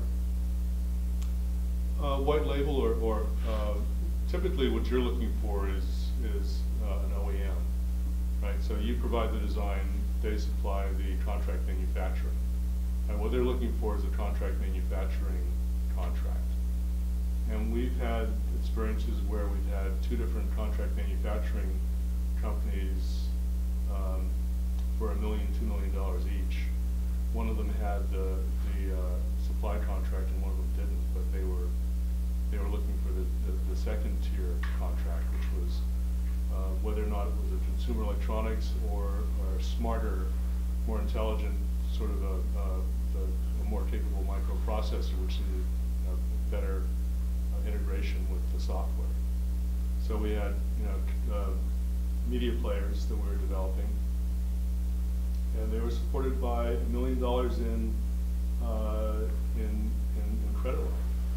Uh, white label or, or, uh, typically what you're looking for is, is, uh, an O E M, right? So you provide the design, they supply the contract manufacturing. And what they're looking for is a contract manufacturing contract. And we've had experiences where we've had two different contract manufacturing companies, um, for a million, two million dollars each. One of them had the, the, uh, supply contract and one of them didn't, but they were, they were looking for the, the, the second tier contract, which was, uh, whether or not it was a consumer electronics or, or smarter, more intelligent, sort of a, uh, the, a more capable microprocessor, which needed a better uh, integration with the software. So we had, you know, uh, media players that we were developing, and they were supported by a million dollars in, uh, in, in, in credit line.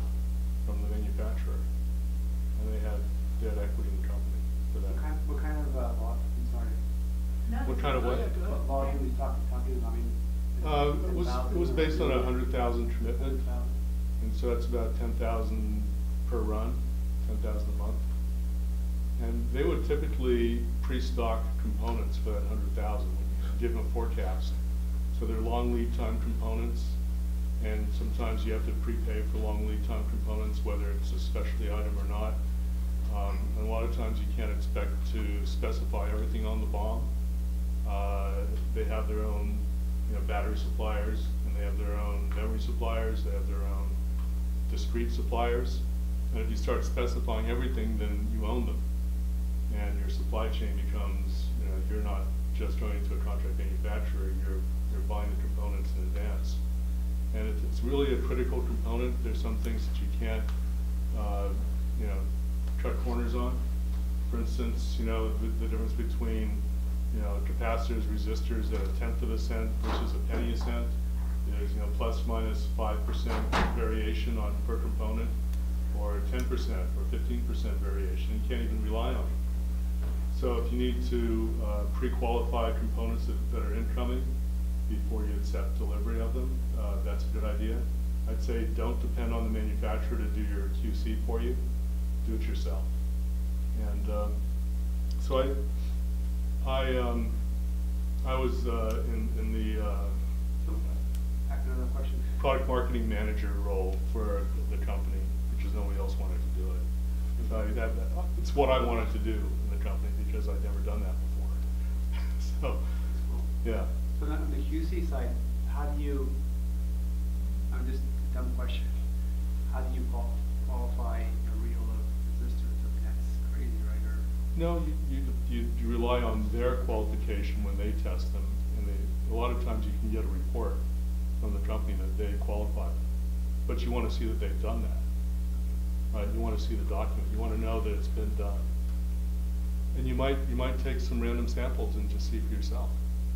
from the manufacturer. And they had, they had equity in the company for that. What kind, what kind of, uh, law, I'm sorry, No, What this kind is of what? good. what volume are you talking, talking about, I mean? Uh, it was, it was based on a hundred thousand commitment, one hundred thousand? and so that's about ten thousand per run, ten thousand a month. And they would typically pre-stock components for that hundred thousand when you give them a forecast. So they're long lead time components, and sometimes you have to prepay for long lead time components, whether it's a specialty item or not. Um, and a lot of times you can't expect to specify everything on the B O M. Uh, they have their own, you know, battery suppliers, and they have their own memory suppliers, they have their own discrete suppliers. And if you start specifying everything, then you own them. And your supply chain becomes, you know, you're not just going to a contract manufacturer, you're, you're buying the components in advance. And if it's really a critical component, there's some things that you can't, uh, you know, cut corners on. For instance, you know, the, the difference between, you know, capacitors, resistors at a tenth of a cent versus a penny a cent. There's, you know, plus minus five percent variation on per component, or ten percent or fifteen percent variation. You can't even rely on it. So if you need to uh, pre-qualify components that, that are incoming before you accept delivery of them, uh, that's a good idea. I'd say don't depend on the manufacturer to do your Q C for you. Do it yourself. And uh, so I, I, um, I was uh, in, in the uh, Back to another question. product marketing manager role for the company, because nobody else wanted to do it. So I, that, that, it's what I wanted to do in the company, because I'd never done that before. So, yeah. So then on the Q C side, how do you, I'm just a dumb question, how do you qual qualify a reel of resistors? I mean, that's crazy, right? Or No, you, you, you, you rely on their qualification when they test them, and they, a lot of times you can get a report from the company that they qualify them. But you want to see that they've done that, right? You want to see the document. You want to know that it's been done. And you might, you might take some random samples and just see for yourself.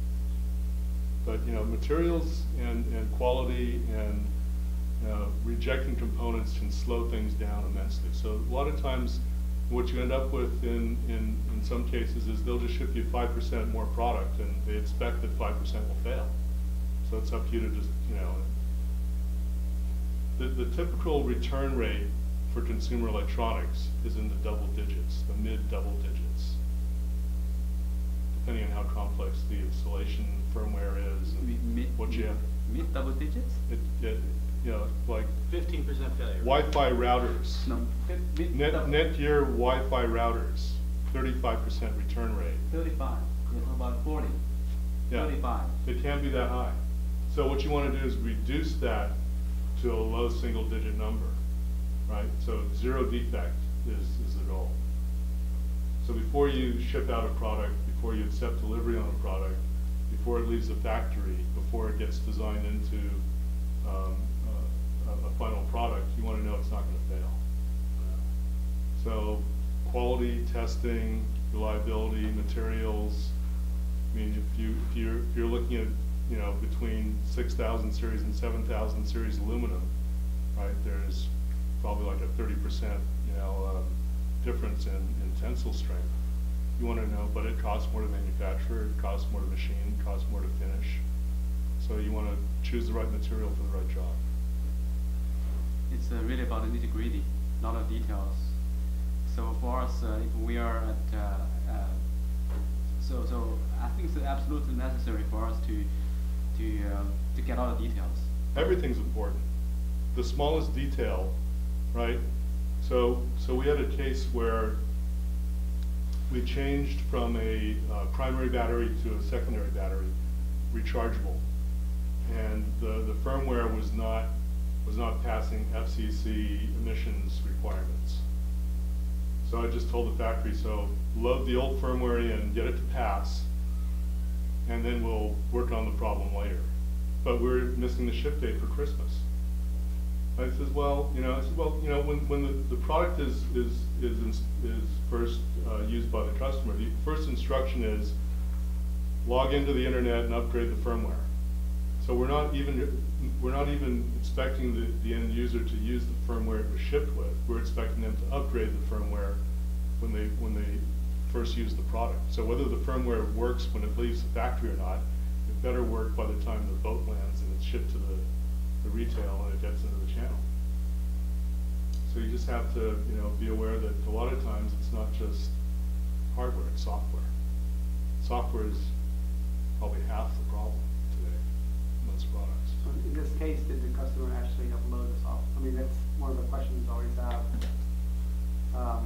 But, you know, materials and, and quality and uh, rejecting components can slow things down immensely. So a lot of times what you end up with in, in, in some cases is they'll just ship you five percent more product, and they expect that five percent will fail. So it's up to you to just, you know, the, the typical return rate for consumer electronics is in the double digits, the mid double digits, depending on how complex the installation firmware is and Mi- mi- what you have. Mid double digits? It, it, you know, like Fifteen percent failure. Wi-Fi routers, No, fi- mid net, double- Netgear Wi-Fi routers, thirty-five percent return rate. thirty-five, you're talking about forty. Yeah. thirty-five. It can be that high. So what you want to do is reduce that to a low single digit number, right? So zero defect is, is the goal. So before you ship out a product, before you accept delivery on a product, before it leaves the factory, before it gets designed into um, a, a final product, you want to know it's not going to fail. So quality, testing, reliability, materials. I mean, if you if you're if you're looking at, you know, between six thousand series and seven thousand series aluminum, right? There's probably like a thirty percent, you know, um, difference in, in tensile strength. You want to know, but it costs more to manufacture, it costs more to machine, it costs more to finish. So you want to choose the right material for the right job. It's uh, really about the nitty gritty, a lot of details. So for us, uh, if we are at, uh, uh, so so I think it's absolutely necessary for us to to uh, to get all the details. Everything's important. The smallest detail, right? So so we had a case where we changed from a uh, primary battery to a secondary battery, rechargeable, and the the firmware was not was not passing F C C emissions requirements. So I just told the factory, so load the old firmware in, get it to pass, and then we'll work on the problem later. But we're missing the ship date for Christmas. I says, well, you know, I said, well, you know, when, when the, the product is, is, is, is first uh, used by the customer, the first instruction is log into the internet and upgrade the firmware. So we're not even, we're not even expecting the, the end user to use the firmware it was shipped with. We're expecting them to upgrade the firmware when they, when they first use the product. So whether the firmware works when it leaves the factory or not, it better work by the time the boat lands and it's shipped to the, the retail and it gets into the channel. So you just have to, you know, be aware that a lot of times it's not just hardware, it's software. Software is probably half the problem today in most products. So in this case, did the customer actually upload the software? I mean, that's one of the questions I always have. Um,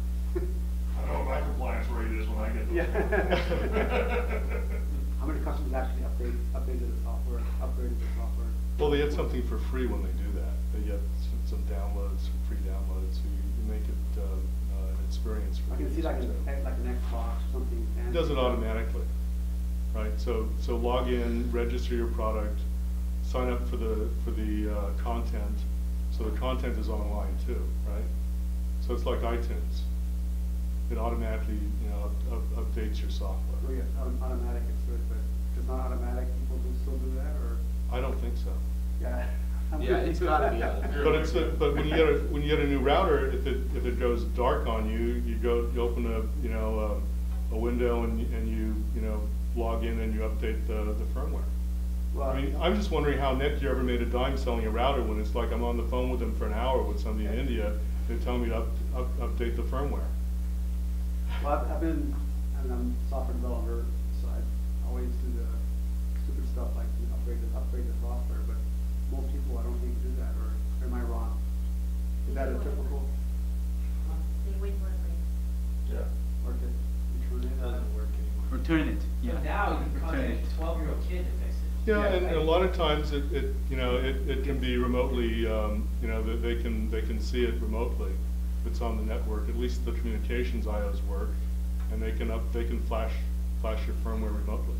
I know what my compliance rate is when I get Yeah. those. How many customers actually update, updated the software, upgraded the software? Well, they get something for free when they do that. They get some, some downloads, some free downloads, so you, you make it uh, uh, an experience for I can the see like user an, too. like an Xbox or something. It fancy. does it automatically, right? So, so log in, register your product, sign up for the, for the uh, content. So the content is online too, right? So it's like iTunes. It automatically, you know, up, up, updates your Oh, software. yeah, au- automatic, it's good, but if it's not automatic, people do still do that, or? I don't think so. Yeah. I'm Yeah, good. it's gotta be automatic. But it's, a- but when you get a, when you get a new router, if it, if it goes dark on you, you go, you open a, you know, a, a window and, you- and you, you know, log in and you update the, the firmware. Well, I mean, I'm just wondering how Netgear ever made a dime selling a router when it's like I'm on the phone with them for an hour with somebody in India, they're telling me to up, up, update the firmware. Well, I've, I've been, and I'm a software developer, so I always do the stupid stuff like, you know, upgrade the, upgrade the software, but most people, I don't think, do that, or am I wrong? Is that a typical, They wait for it breaks. Yeah. or did you turn it? Doesn't work anymore. Return it, yeah. But now you can Return contact it. a twelve-year-old kid to fix it. Yeah, Yeah, and, and a I- lot of times it, it, you know, it, it can be remotely, um, you know, that they can, they can see it remotely. If it's on the network, at least the communications I Os work, and they can up, they can flash, flash your firmware remotely.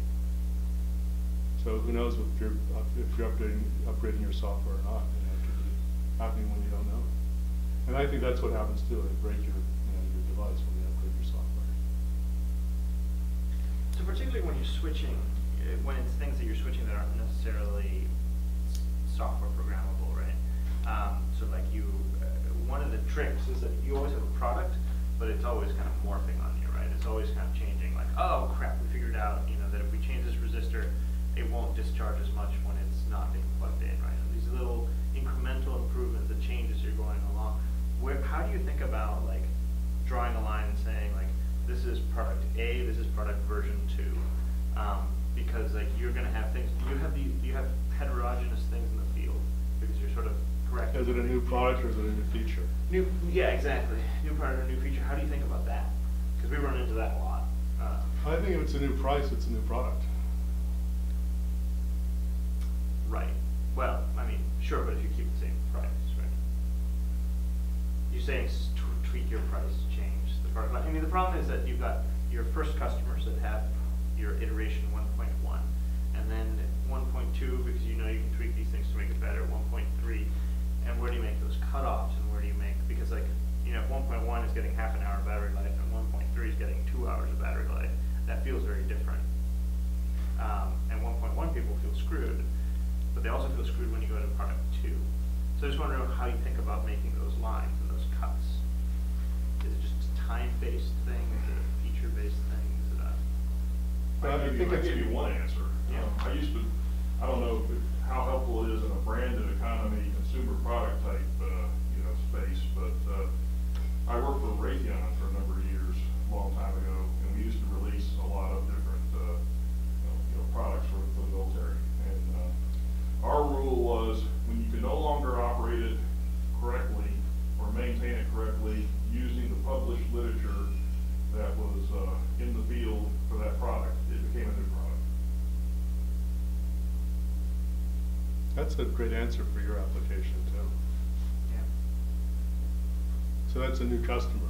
So who knows if you're, up- if you're updating, upgrading your software or not, you know, it could be happening when you don't know. And I think that's what happens too, they break your, you know, your device when you upgrade your software. So particularly when you're switching, uh, when it's things that you're switching that aren't necessarily s- software programmable, right? Um, so like you, uh, one of the tricks is that you always have a product, but it's always kind of morphing on you, right? It's always kind of changing, like, oh crap, we figured out, you know, that if we change this resistor, it won't discharge as much when it's not being plugged in, right? And these little incremental improvements, the changes you're going along. Where, how do you think about like drawing a line and saying like, this is product A, this is product version two? Um, because like you're gonna have things, you have these, you have heterogeneous things in the field because you're sort of correcting. Is it a new product or is it a new feature? New, yeah, exactly. New product or new feature. How do you think about that? Because we run into that a lot. Uh, I think if it's a new price, it's a new product. right. Well, I mean, sure, but if you keep the same price, right? You're saying s- tw- tweak your price, change the product line. I mean, the problem is that you've got your first customers that have your iteration one point one, and then one point two, because you know you can tweak these things to make it better, one point three, and where do you make those cutoffs, and where do you make, because like, you know, if one point one is getting half an hour of battery life, and one point three is getting two hours of battery life, that feels very different. Um, and one point one people feel screwed, but they also feel screwed when you go to product two. So I just wonder how you think about making those lines and those cuts. Is it just a time-based thing? Is it a feature-based thing? Is it a? Well, I I give think you, I it's- give you one answer. Yeah. Um, I used to, I don't know if, how helpful it is in a branded economy, consumer product type, uh, you know, space, but, uh, I worked for Raytheon for a number of years, a long time ago, and we used to release a lot of different, uh, you know, you know, products for, for the military. And, uh, our rule was, when you can no longer operate it correctly or maintain it correctly using the published literature that was, uh, in the field for that product, it became a new product. That's a great answer for your application too. Yeah. So that's a new customer.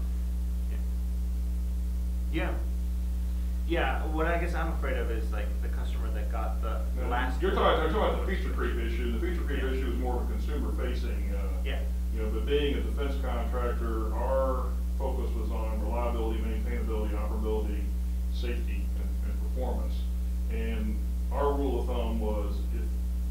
Yeah. Yeah, what I guess I'm afraid of is like the customer that got the Now, last. You're talking, you're talking about the feature creep issue. The feature creep Yeah. issue is more of a consumer facing, uh, Yeah. you know, but being a defense contractor, our focus was on reliability, maintainability, operability, safety, and, and performance. And our rule of thumb was if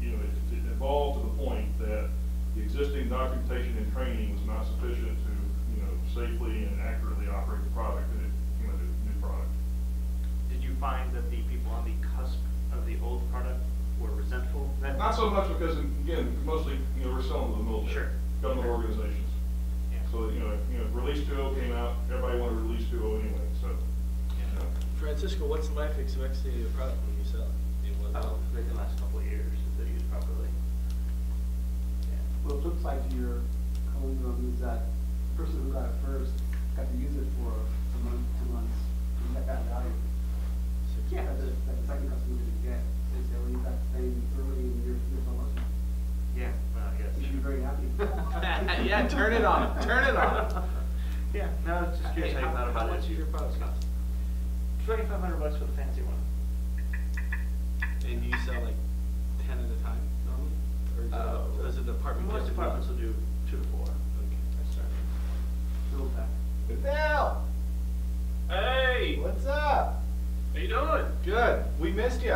so much because, again, mostly, you know, we're selling to the military. Sure. Government organizations. Yeah. So, you know, you know, Release two oh came out, everybody wanted Release two oh anyway, so. you know. Francisco, what's the life expectancy of your product when you sell it? You know, what- Oh, they can last a couple of years if they're used properly. Yeah. Well, the flip side to your conundrum is that the person who got it first got to use it for a month, two months, and get that value. Yeah. That the, that the second customer didn't get. They say, well, you got the same early and you're, you're so lucky. Yeah, well, I guess. You should be very happy. Yeah, turn it on, turn it on. Yeah, no, I was just curious Hey, how you how- thought about how it. much is your product cost? Twenty-five hundred bucks for the fancy one. And do you sell like ten at a time normally? Or is it, Uh, or is it department? Most based? departments will do two to four. Okay, that's right. Build that. Bill, Hey, what's up? how you doing? Good. We missed you.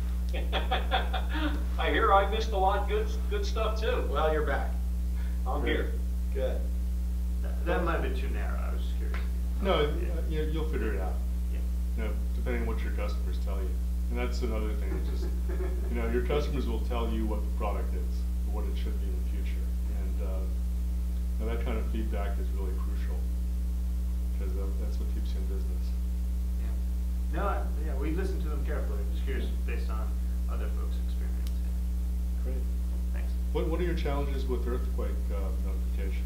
I hear I missed a lot of good, good stuff too. Well, you're back. I'm here. Good. That, that might have been too narrow, I was just curious. No, uh, Yeah. you, you'll figure it out, Yeah. you know, depending on what your customers tell you. And that's another thing, it's just, you know, your customers will tell you what the product is, or what it should be in the future. And, uh, you know, that kind of feedback is really crucial, because that, that's what keeps you in business. Yeah. No, I, yeah, we listened to them carefully, I'm just curious based on other folks' experience. Yeah. Great. Thanks. What, what are your challenges with earthquake uh, notification?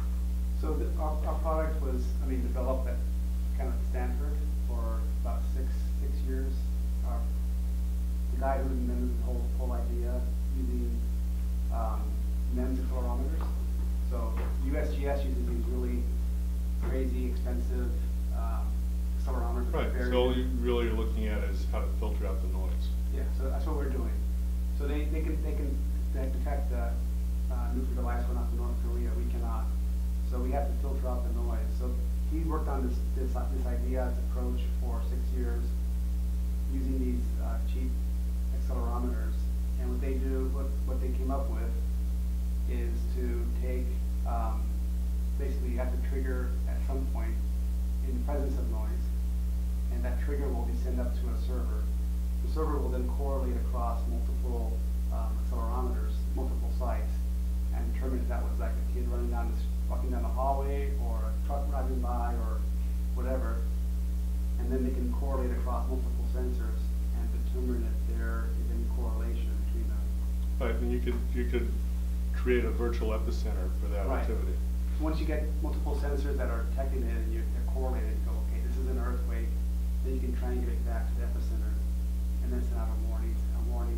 So the, our, our product was, I mean, developed at kind of Stanford for about six, six years. Our, the guy who invented the whole, whole idea using, um, MEMS accelerometers. So U S G S uses these really crazy, expensive, um, accelerometers. Right, Very- so all you really are looking at is how to filter out the noise. Yeah, so that's what we're doing. So they, they can, they can they detect the, uh, nuclear device going off in North Korea, we cannot. So we have to filter out the noise. So he worked on this, this, this idea, this approach for six years, using these, uh, cheap accelerometers. And what they do, what, what they came up with is to take, um, basically you have to trigger at some point in the presence of noise, and that trigger will be sent up to a server. The server will then correlate across multiple um, accelerometers, multiple sites, and determine if that was like a kid running down, this, walking down the hallway, or a truck driving by, or whatever. And then they can correlate across multiple sensors and determine if there is any correlation between them. Right, and you could, you could create a virtual epicenter for that Right. activity. Once you get multiple sensors that are detecting it and you're they're correlated, you go, okay, this is an earthquake, then you can triangulate back to the epicenter, and then send out a warning, a warning.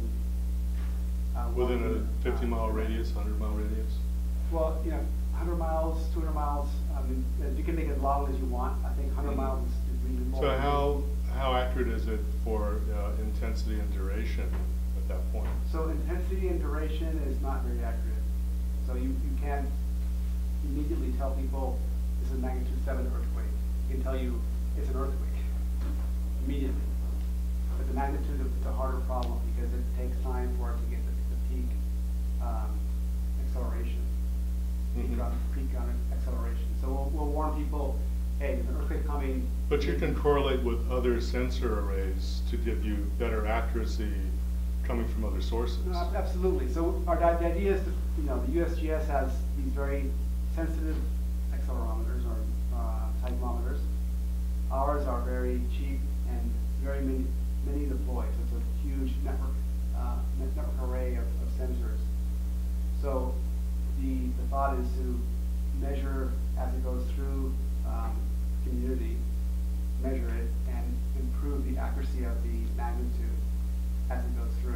uh, Within warning, a fifty mile uh, radius, hundred mile radius? Well, you know, hundred miles, two hundred miles, I mean, uh, you can make it as long as you want. I think hundred miles is is reasonable. So how, how accurate is it for uh, intensity and duration at that point? So intensity and duration is not very accurate. So you, you can't immediately tell people this is a magnitude seven earthquake. You can tell you it's an earthquake immediately. But the magnitude is the harder problem because it takes time for it to get the, the peak um, acceleration, peak, Mhm. on, peak on acceleration. So we'll, we'll warn people, hey, there's an earthquake coming. But you can correlate with other sensor arrays to give you better accuracy coming from other sources. No, ab- absolutely. So our the the idea is, to, you know, the U S G S has these very sensitive accelerometers or uh, seismometers. Ours are very cheap and very many, many deployed. So it's a huge network, uh, net- network array of, of sensors. So the, the thought is to measure as it goes through um, community, measure it and improve the accuracy of the magnitude as it goes through.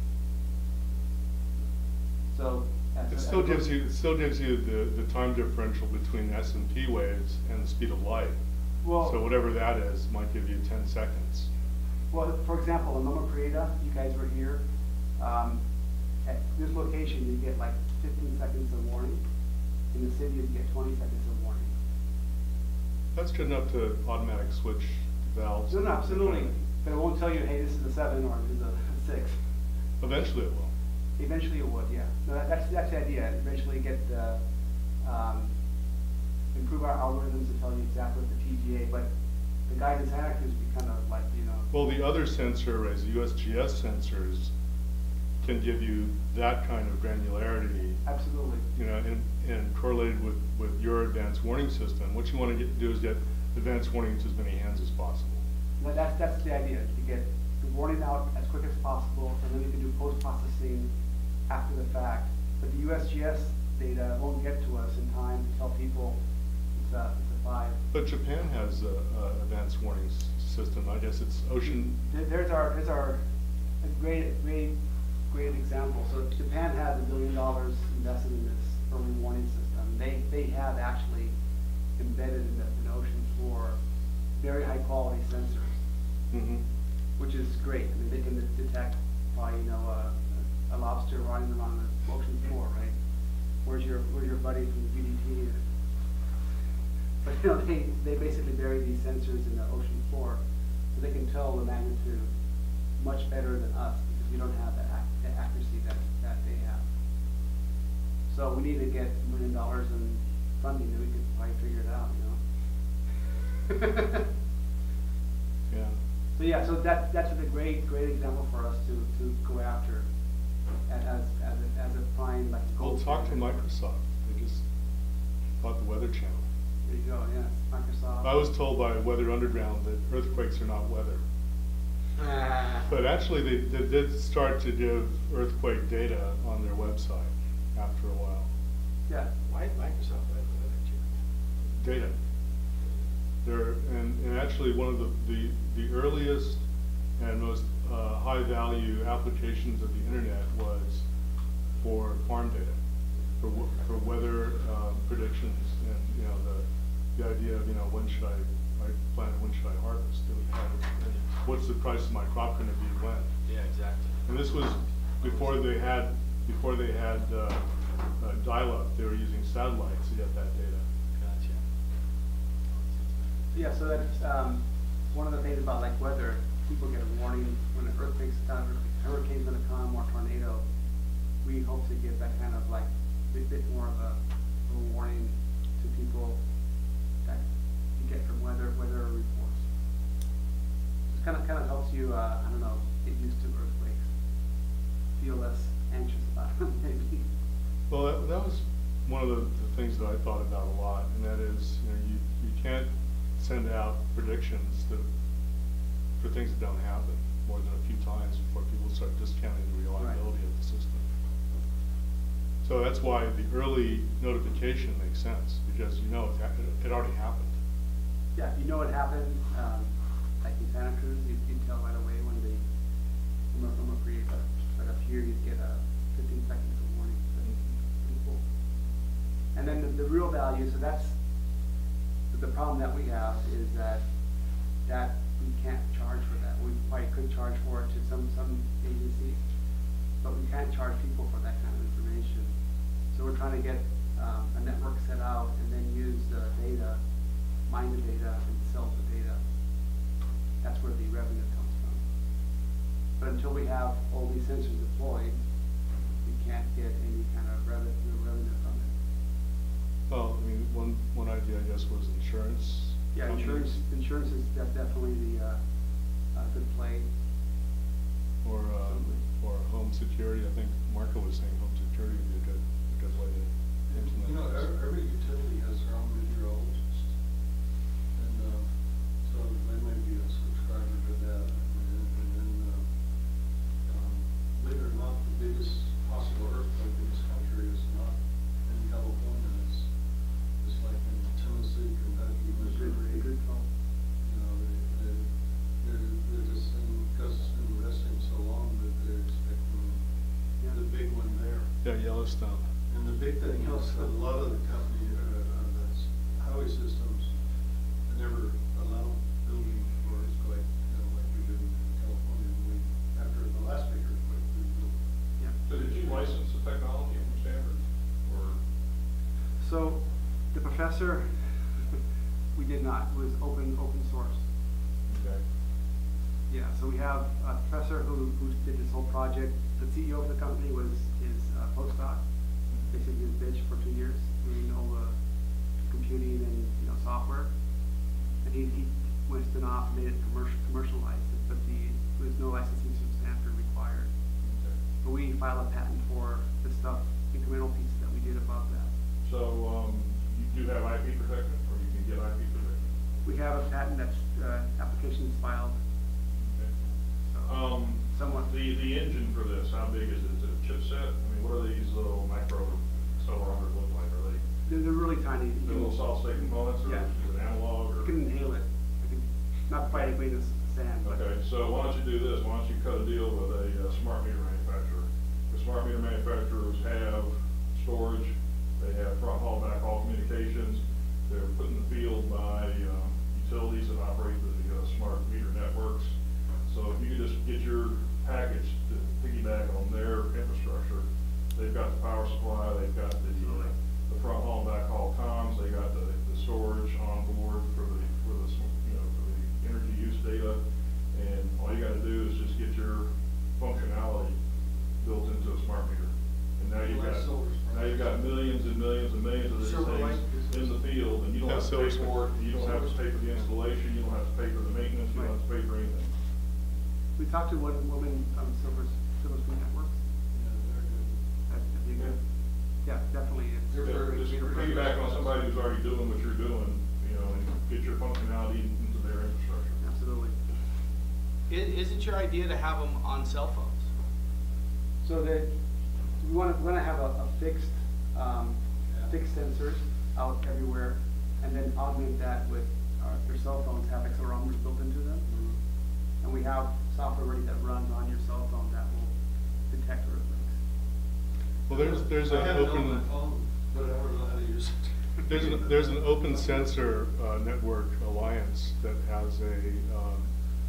So as It as still goes- gives you, it still gives you the, the time differential between S and P waves and the speed of light. Well- So whatever that is, might give you ten seconds. Well, for example, in Loma Prieta, you guys were here. Um, at this location, you get like fifteen seconds of warning. In the city, you get twenty seconds of warning. That's good enough to automatic switch valves. No, no, absolutely. But it won't tell you, hey, this is a seven or this is a six. Eventually it will. Eventually it would, yeah. No, that, that's, that's the idea. Eventually get, uh, um, improve our algorithms to tell you exactly what the T G A, but the guidance actors be kind of like, you know. Well, the other sensor arrays, the U S G S sensors, can give you that kind of granularity. Absolutely. You know, and, and correlated with, with your advanced warning system, what you want to get, do is get advanced warning to as many hands as possible. No, that's, that's the idea, to get the warning out as quick as possible, and then we can do post-processing after the fact. But the U S G S data won't get to us in time to tell people it's a, it's a five. But Japan has a, a advanced warning s- system. I guess it's ocean. There- There's our, there's our, a great, great, great example. So Japan has a billion dollars invested in this early warning system. They, they have actually embedded in the, in the ocean floor very high quality sensors, Mm-hmm. which is great. I mean, they can de- detect probably, you know, a, a lobster running along the ocean floor, right? Where's your, where's your buddy from the B D T? But, you know, they, they basically bury these sensors in the ocean floor, so they can tell the magnitude much better than us, because we don't have the, ac- the accuracy that, that they have. So we need to get a million dollars in funding, then we could probably figure it out, you know? Yeah. So yeah, so that, that's a great, great example for us to, to go after as, as, as a, as a prime, like. We'll gold talk to standard. Microsoft. They just bought the Weather Channel. There you go, yes, Microsoft. I was told by Weather Underground that earthquakes are not weather. But actually, they, they did start to give earthquake data on their website after a while. Yeah. Why Microsoft buy the Weather Channel? Data. There, and, and actually one of the, the, the earliest and most uh, high-value applications of the internet was for farm data, for, w- for weather um, predictions, and you know the, the idea of you know when should I, I plant, when should I harvest, it would have, and what's the price of my crop going to be when. Yeah, exactly. And this was before they had before they had uh, uh, dial-up. They were using satellites to get that data. Gotcha. Yeah, so that's, um, one of the things about like weather, people get a warning when an earthquake's coming, a hurricane's gonna come, or tornado. We hope to give that kind of like, bit, bit more of a, a warning to people that you get from weather, weather reports. It kind of, kind of helps you, uh, I don't know, get used to earthquakes, feel less anxious about them, maybe. Well, that, that was one of the, the things that I thought about a lot, and that is, you know, you, you can't send out predictions that, for things that don't happen more than a few times before people start discounting the reliability of the system. So that's why the early notification makes sense, because you know it, ha- it already happened. Yeah, if you know what happened, um, like in Santa Cruz, you, you tell right away when they, from a, from a create, but, but up here you'd get a fifteen seconds of warning, so pretty cool. And then the, the real value, so that's, the problem that we have is that, that we can't charge for that. We probably could charge for it to some, some agencies, but we can't charge people for that kind of information. So we're trying to get, um, a network set out and then use the data, mine the data and sell the data. That's where the revenue comes from. But until we have all these sensors deployed, we can't get any kind of revenue, revenue from it. Well, I mean, one, one idea, I guess, was insurance. Yeah, companies. insurance, insurance is def- definitely the, uh, uh, good play. Or, uh, or home security. I think Marco was saying home security would be a good, a good way to implement You know, this. ev- every utility has their own meteorologist. And, uh, so they may be a subscriber to that. And, and then, uh, um, believe it or not, the biggest possible earthquake in this country is not in California. It's, it's like in Tennessee, Kentucky, Missouri. Good call. You know, they, they, they're, they're just, and because it's been resting so long that they're expecting Yeah. the big one there. Yeah, Yellowstone. And the big thing is, a lot of the company, uh, uh, that's highway systems, they never allow building for earthquake, you know, like we did in California, we, after the last big earthquake, we built. Yeah. So did you license the technology from Stanford, or? So, the professor, we did not, it was open, open source. Okay. Yeah, so we have a professor who, who did this whole project. The C E O of the company was his uh, postdoc, basically his bitch for two years, doing all the computing and, you know, software. And he, he went spin off and made it commercial, commercialized it, but the, there was no licensing from Stanford required. Okay. But but we file a patent for the stuff, incremental pieces that we did above that. So, um, you do have I P protection, or you can get I P protection? We have a patent that's, uh, applications filed, Okay. so. Um, Somewhat. the, the engine for this, how big is it? Is it a chipset? I mean, what are these little micro accelerometers look like? Are they, They're, they're really tiny. You the can- little solid state components, or Yeah. is it analog, or? You can inhale it. You can, not quite agree to sand, but. Okay, so why don't you do this, why don't you cut a deal with a uh, smart meter manufacturer? The smart meter manufacturers have storage, they have front haul, back haul communications, they're put in the field by um, utilities that operate the uh, smart meter networks. So if you could just get your package to piggyback on their infrastructure, they've got the power supply, they've got the, uh, the front haul, back haul comms, they got the, the storage on board for the, for the, you know, for the energy use data. And all you gotta do is just get your functionality built into a smart meter. And now you've Like got, Silver Spring. now you've got millions and millions and millions of these Silver things Lake. in the field, and you don't Yeah, have to Silver pay Spring. for it, you don't have to pay for the installation, you don't have to pay for the maintenance, you don't have to pay for anything. We talked to one woman, um, Silver, Silver Spring Networks. Yeah, they're good. That'd that'd be good. Yeah, definitely. It's- They're very- Just piggyback on somebody who's already doing what you're doing, you know, and get your functionality into their infrastructure. Absolutely. I- Isn't your idea to have them on cell phones? So that, we wanna, we wanna have a, a fixed, um, Yeah. fixed sensors out everywhere, and then augment that with, our, their cell phones have accelerometers built into them. Mhm. And we have software already that runs on your cell phone that will detect earthquakes. Well, there's, there's I an have it on open, my phone, but I don't know how to use it. there's an, there's an open sensor, uh, network alliance that has a, um,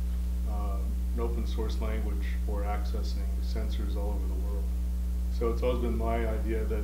um, an open source language for accessing sensors all over the world. So it's always been my idea that,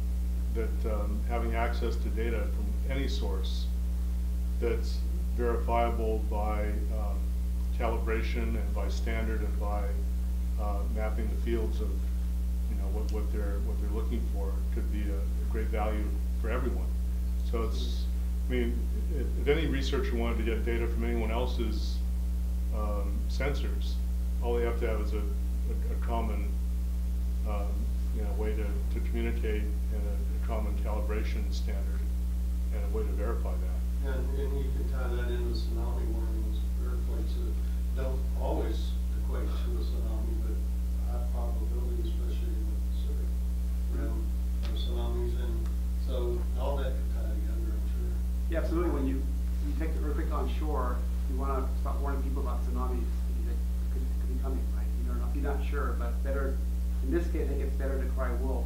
that, um, having access to data from any source that's verifiable by, um, calibration and by standard and by, uh, mapping the fields of, you know, what, what they're, what they're looking for could be a, a great value for everyone. So it's, I mean, if, if any researcher wanted to get data from anyone else's, um, sensors, all they have to have is a, a, a common, um, you know, way to, to communicate and a, a common calibration standard and a way to verify that. And, and you can tie that into tsunami warnings, earthquakes that don't always equate to a tsunami, but high probability, especially in the Pacific Rim of tsunamis, and so all that can tie together, I'm sure. Yeah, absolutely. When you, you take the earthquake on shore, you wanna start warning people about tsunamis, because it could, it could be coming, right? You're not, you're not sure, but better, in this case, I think it's better to cry wolf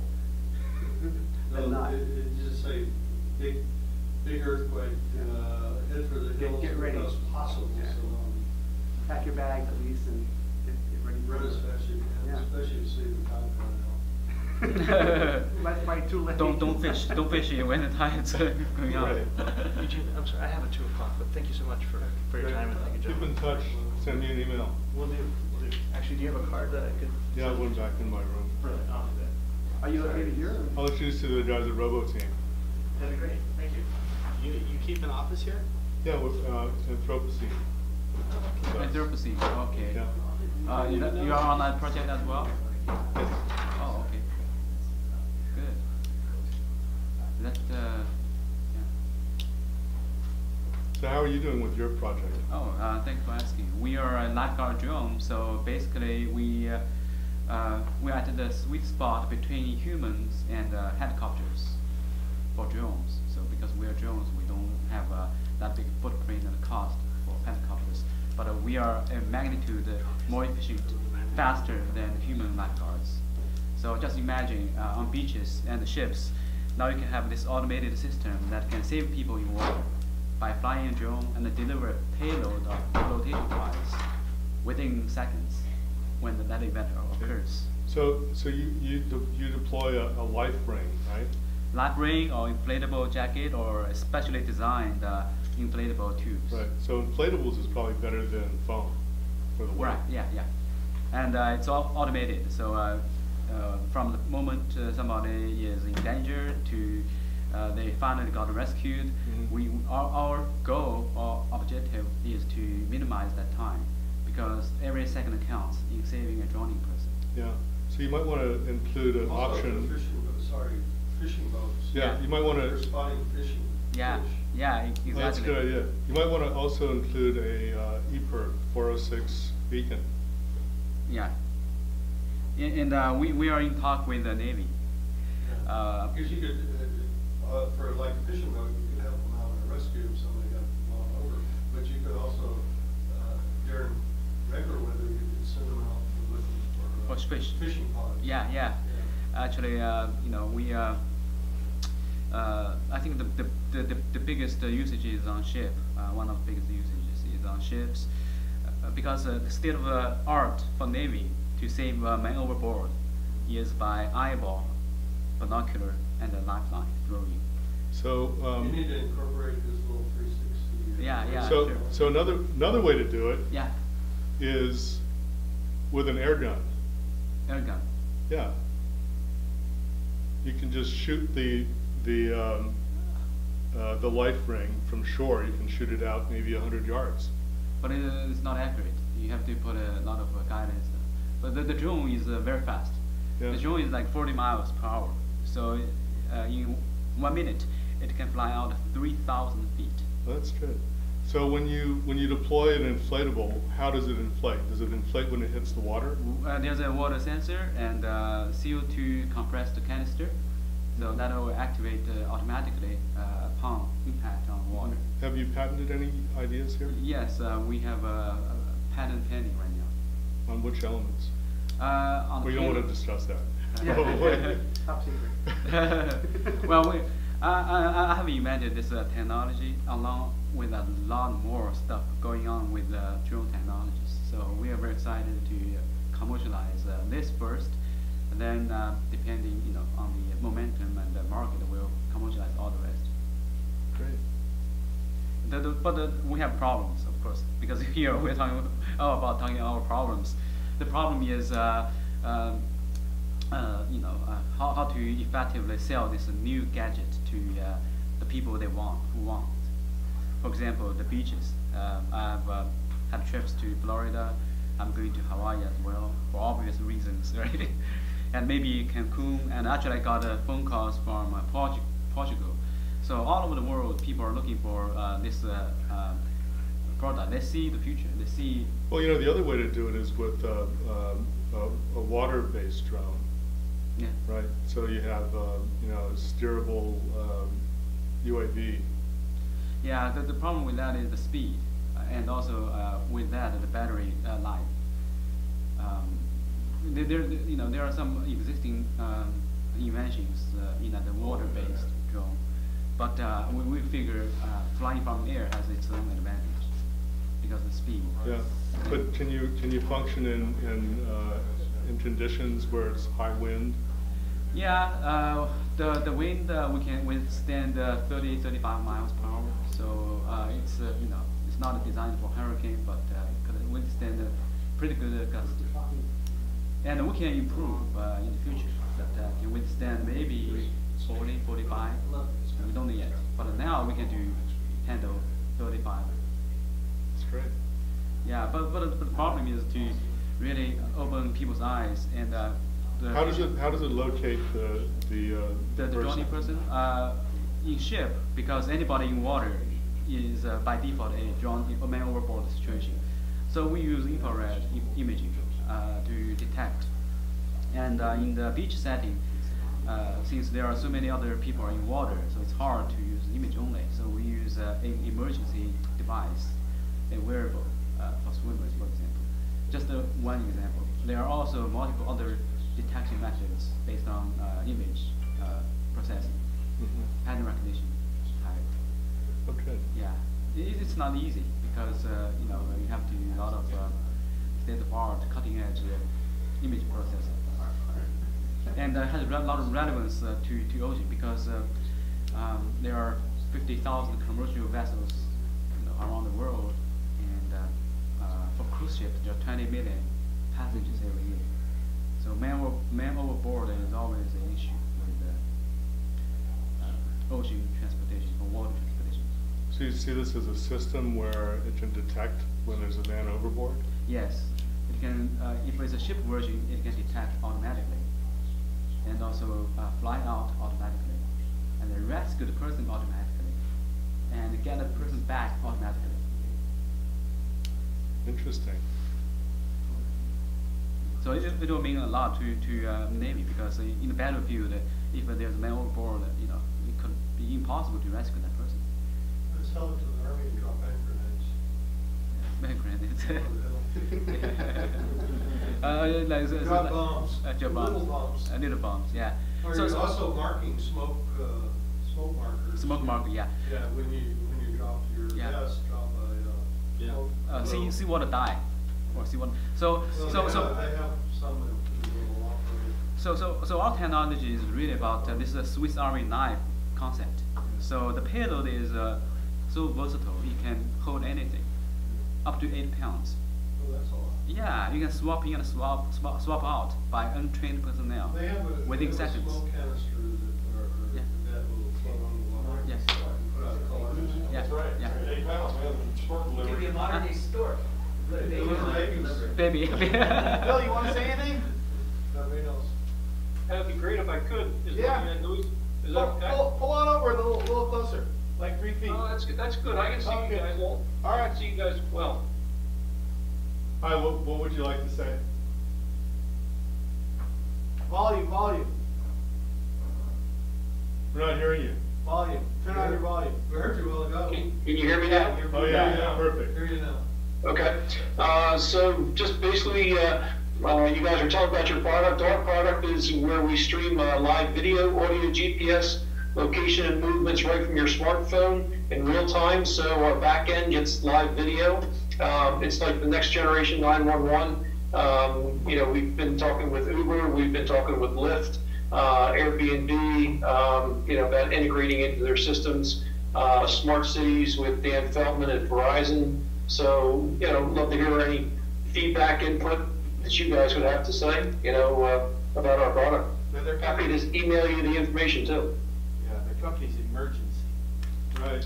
No, than not. it, it just say, big, big earthquake, uh, head for the Get- hills get ready. because possible Yeah. tsunami. Pack your bags at least and get, get ready. for Run it. as fast as you can, Yeah. especially if you see the time coming out. That's probably too late. Don't don't fish don't fish when the tide's going out. Right. Eugene, I'm sorry, I have a two o'clock, but thank you so much for, for your time and thank you, Keep in gentlemen. touch, send me an email. Will do, will do. Actually, do you have a card that I could? Yeah, I went back in my room. Brilliant, I'll do that. Are you located here? or- I'll introduce you to the guys at Robo Team. That'd be great, thank you. You, you keep an office here? Yeah, with, uh, Anthropocene. Anthropocene, okay. Yeah. Uh, you, you are on that project as well? Yes. Oh, okay. Good. That, uh, yeah. So how are you doing with your project? Oh, uh, thanks for asking. We are a lifeguard drone, so basically we, uh, uh, we're at the sweet spot between humans and uh, helicopters for drones. So because we are drones, we don't have uh, that big footprint and cost for helicopters. But uh, we are a magnitude uh, more efficient, faster than human lifeguards. So just imagine uh, on beaches and ships, now you can have this automated system that can save people in water by flying a drone and deliver a payload of flotation files within seconds when that event occurs. So, so you, you, de you deploy a, a life ring, right? Life ring or inflatable jacket or specially designed uh, inflatable tubes. Right, so inflatables is probably better than foam for the weight. Right, yeah, yeah. And uh, it's all automated, so uh, uh, from the moment uh, somebody is in danger to uh, they finally got rescued, Mhm. we our, our goal or objective is to minimize that time because every second counts in saving a drowning person. Yeah, so So you might want to include an Also, option. for fishing, but sorry, fishing boats. Yeah, you might want They're to. spotting fishing. Yeah, fish. yeah, e- exactly. Well, that's a good idea. You might want to also include a uh, E P I R four oh six beacon. Yeah. And, and uh, we, we are in talk with the Navy. Yeah. Uh, Because you could, uh, uh, for like a fishing boat, you could help them out in a rescue if somebody got blown over. But you could also, uh, during regular weather, you could send them out for looking for. uh, For fish. Fishing pods. Yeah, yeah. Actually, uh, you know, we, uh, uh, I think the, the, the, the, the biggest uh, usage is on ship. Uh, one of the biggest usages is on ships. Uh, because uh, the state of uh, art for Navy to save uh, man overboard is by eyeball, binocular, and a lifeline throwing. So. Um, You need to incorporate this little three sixty. Yeah, yeah, So, sure. so another another way to do it Yeah, is with an air gun. air gun. Yeah. You can just shoot the the um, uh, the life ring from shore. You can shoot it out maybe a hundred yards. But it, uh, it's not accurate. You have to put a lot of uh, guidance. But the, the drone is uh, very fast. Yeah. The drone is like forty miles per hour. So uh, in one minute, it can fly out three thousand feet. Well, that's good. So when you when you deploy an inflatable, how does it inflate? Does it inflate when it hits the water? Uh, there's a water sensor and uh, C O two compressed canister. So that will activate uh, automatically uh, upon impact on water. Have you patented any ideas here? Yes, uh, we have a, a patent pending right now. On which elements? Uh, on We the don't want to pending- discuss that. Yeah. Oh, wait. Top secret. Well, we, I, I, I have invented this uh, technology along with a lot more stuff going on with uh, drone technologies. So we are very excited to uh, commercialize uh, this first, and then uh, depending, you know, on the momentum and the market, we'll commercialize all the rest. Great. The, the, but the, we have problems, of course, because here we're talking all about talking our problems. The problem is, uh, um, uh, you know, uh, how, how to effectively sell this new gadget to uh, the people they want, who want. For example, the beaches. Uh, I've uh, had trips to Florida. I'm going to Hawaii as well, for obvious reasons, right? And maybe Cancun, and actually I got uh, phone calls from uh, Portu Portugal. So all over the world, people are looking for uh, this uh, uh, product. They see the future. They see. Well, you know, the other way to do it is with uh, um, a, a water-based drone. Yeah. Right. So you have, uh, you know, a steerable um, U A V. Yeah. The, the problem with that is the speed, uh, and also uh, with that the battery uh, life. Um, there, there, you know, there are some existing um, inventions uh, in uh, the water-based drone, but uh, we, we figure uh, flying from air has its own advantage because of the speed. Yeah. But can you can you function in in uh, in conditions where it's high wind? Yeah, uh, the the wind uh, we can withstand uh, thirty, thirty-five miles per hour. So uh, it's uh, you know it's not designed for hurricane, but uh, it can withstand uh, pretty good uh, gust. And we can improve uh, in the future that uh, can withstand maybe forty, forty-five. We don't know yet, but now we can do handle thirty-five. That's great. Yeah, but but the problem is to really open people's eyes and. Uh, the How does it how does it locate the the uh, the, the drowning person uh, in ship, because anybody in water is uh, by default a drawn a man overboard situation. So we use infrared I imaging uh, to detect. And uh, in the beach setting, uh, since there are so many other people in water, so it's hard to use image only. So we use uh, an emergency device, a wearable uh, for swimmers, for example. Just uh, one example. There are also multiple other detection methods based on uh, image uh, processing, Mhm. pattern recognition type. Okay. Yeah, it, it's not easy because uh, you know you have to do a lot of uh, state of art, cutting edge uh, image processing, and uh, has a lot of relevance uh, to to ocean because uh, um, there are fifty thousand commercial vessels, you know, around the world, and uh, uh, for cruise ships there are twenty million passengers every year. So man, over, man overboard is always an issue with uh, uh, ocean transportation or water transportation. So you see this as a system where it can detect when there's a man overboard? Yes, it can, uh, if it's a shipped version, it can detect automatically, and also uh, fly out automatically, and then rescue the person automatically, and get the person back automatically. Interesting. So it, it will mean a lot to to uh, Navy, because uh, in the battlefield, uh, if uh, there's a man overboard, uh, you know, it could be impossible to rescue that person. Let's sell it to the Army and drop hand grenades. Man grenades. uh, like, so, Drop so, bombs. Uh, drop Little bombs. bombs. Uh, little bombs. Yeah. Or so, you're so also marking smoke, uh, smoke markers. smoke marker. Yeah. Yeah, when you, when you drop your Yeah. vest, drop a, uh, Yeah. smoke. Uh, sea little- seawater dye, or seawater. So Well, so they so. have, they have some that will operate. So, so, so our technology is really about uh, this is a Swiss Army knife concept. So the payload is uh, so versatile; it can hold anything, up to eight pounds. Oh, that's a lot. Yeah, you can swap in and swap swap, swap out by untrained personnel They have a, they within have a seconds. smoke canister that, or, or Yeah. that will float on the water. Yes. So I can put out colors. Yeah. That's right, Yeah. eight pounds, man, sport It could be a delivery. modern day store. Let it be Little delivered. babies. Baby. Bill, you wanna say anything? Nobody else. That'd be great if I could. Is Yeah. that, Louis? Is that Pull, okay? pull, pull on over a little, little closer, like three feet. Oh, that's, good. That's good. I can see Okay. you guys well. All right. I can see you guys well. Hi, what, what would you like to say? Volume, volume, We're not hearing you. volume. Turn on your volume. We heard you a while ago. Can, can you hear me now? you're- Oh, yeah, yeah, perfect. Hear you now. Okay, uh, so just basically, uh, uh, you guys are talking about your product. Our product is where we stream uh, live video, audio, G P S, location and movements right from your smartphone in real time. So our back end gets live video. Um, it's like the next generation nine one one. Um, you know, we've been talking with Uber, we've been talking with Lyft, uh, Airbnb, um, you know, about integrating into their systems. Uh, smart cities with Dan Feldman at Verizon. So, you know, love to hear any feedback, input that you guys would have to say, you know, uh, about our product. Now, their Happy to company- email you the information too. Yeah, the company's emergency. Right.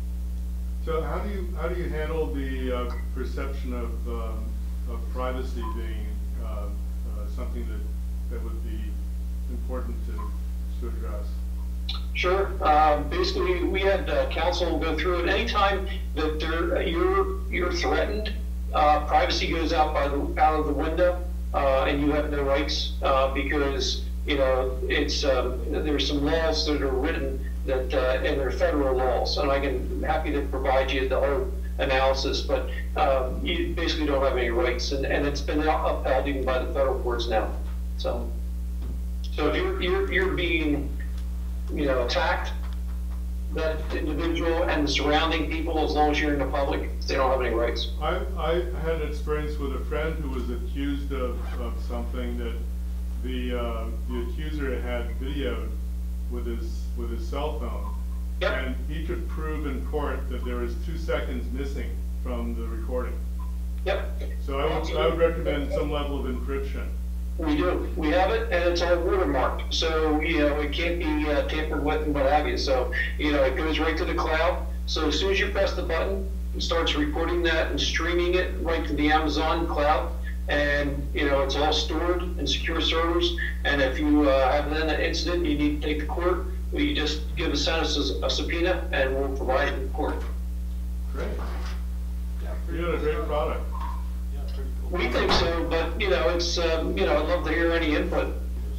So how do you, how do you handle the uh, perception of, um, of privacy being uh, uh, something that, that would be important to, to address? Sure. Um, basically, we had uh, counsel go through it. Anytime that there, you're you're threatened, uh, privacy goes out by the out of the window, uh, and you have no rights uh, because you know it's um, there's some laws that are written that uh, and they're federal laws, and I can I'm happy to provide you the whole analysis, but um, you basically don't have any rights, and, and it's been upheld even by the federal courts now. So, so if you're you're you're being you know, attacked, that individual and the surrounding people, as long as you're in the public, they don't have any rights. I, I had an experience with a friend who was accused of, of something that the, uh, the accuser had videoed with his, with his cell phone. Yep. And he could prove in court that there was two seconds missing from the recording. Yep. So I would, I would recommend some level of encryption. We do. We have it, and it's all watermarked. So, you know, it can't be uh, tampered with and what have you. So, you know, it goes right to the cloud. So as soon as you press the button, it starts recording that and streaming it right to the Amazon cloud. And, you know, it's all stored in secure servers. And if you uh, have then an incident you need to take to court, well, you just give us, send us a a subpoena, and we'll provide it in court. Great. Yeah, You had a great product. Yeah, pretty cool. We think so, but, you know, it's, um, you know, I'd love to hear any input.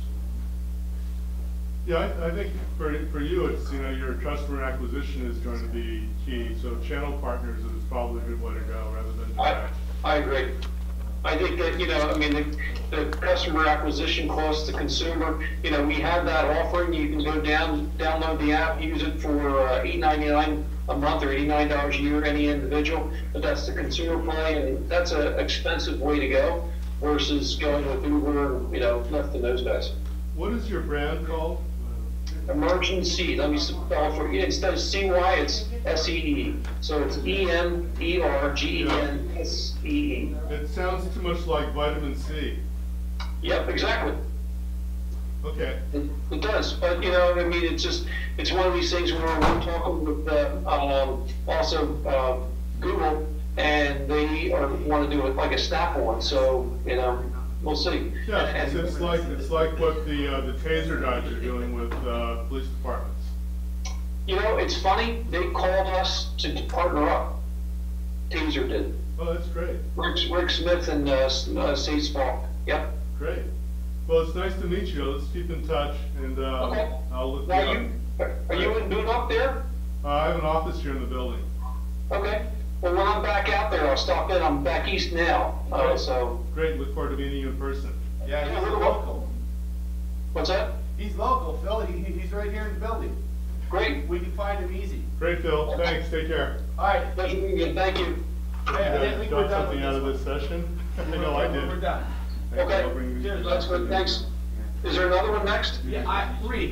Yeah, I, I think for, for you, it's, you know, your customer acquisition is going to be key. So channel partners is probably a good way to go rather than I, direct. I agree. I think that, you know, I mean, the, the customer acquisition cost to consumer, you know, we have that offering. You can go down, download the app, use it for uh, eight ninety-nine a month or eighty-nine dollars a year, any individual. But that's the consumer play, and that's an expensive way to go versus going with Uber and, you know, Lyft and those guys. What is your brand called? Emergency, let me spell for you. Instead of C Y, it's S E E. So it's E M E R G E N S E E. It sounds too much like vitamin C. Yep, exactly. Okay. It, it does, but you know, I mean, it's just, it's one of these things where we're talking with, uh, um, also, uh, Google, and they are, wanna do it like a snap-on, so, you know, we'll see. Yeah, And- it's, it's like, it's like what the, uh, the TASER guys are doing with, uh, police departments. You know, it's funny, they called us to partner up. Taser did. Oh, that's great, Rick, Rick Smith and, uh, S- uh, State Small, yep. great. Well, it's nice to meet you, let's keep in touch, and, uh, Okay. I'll look you Now, up. you, are you in Boone up there? Uh, I have an office here in the building. Okay, well, when I'm back out there, I'll stop in, I'm back east now, uh, Great. so, Great, look forward to meeting you in person. Yeah, Yeah, he's we're local. what's that? He's local, Phil, he, he- he's right here in the building. Great. We can find him easy. Great, Phil, thanks, take care. All right. Pleasure meeting you, thank you. You Hey, I guys think we're got done something with out of this this session? I one. know I did. We're done. Thank you, Okay. I'll bring you- Cheers, That's good, thanks. Is there another one next? Yeah, I, Reed,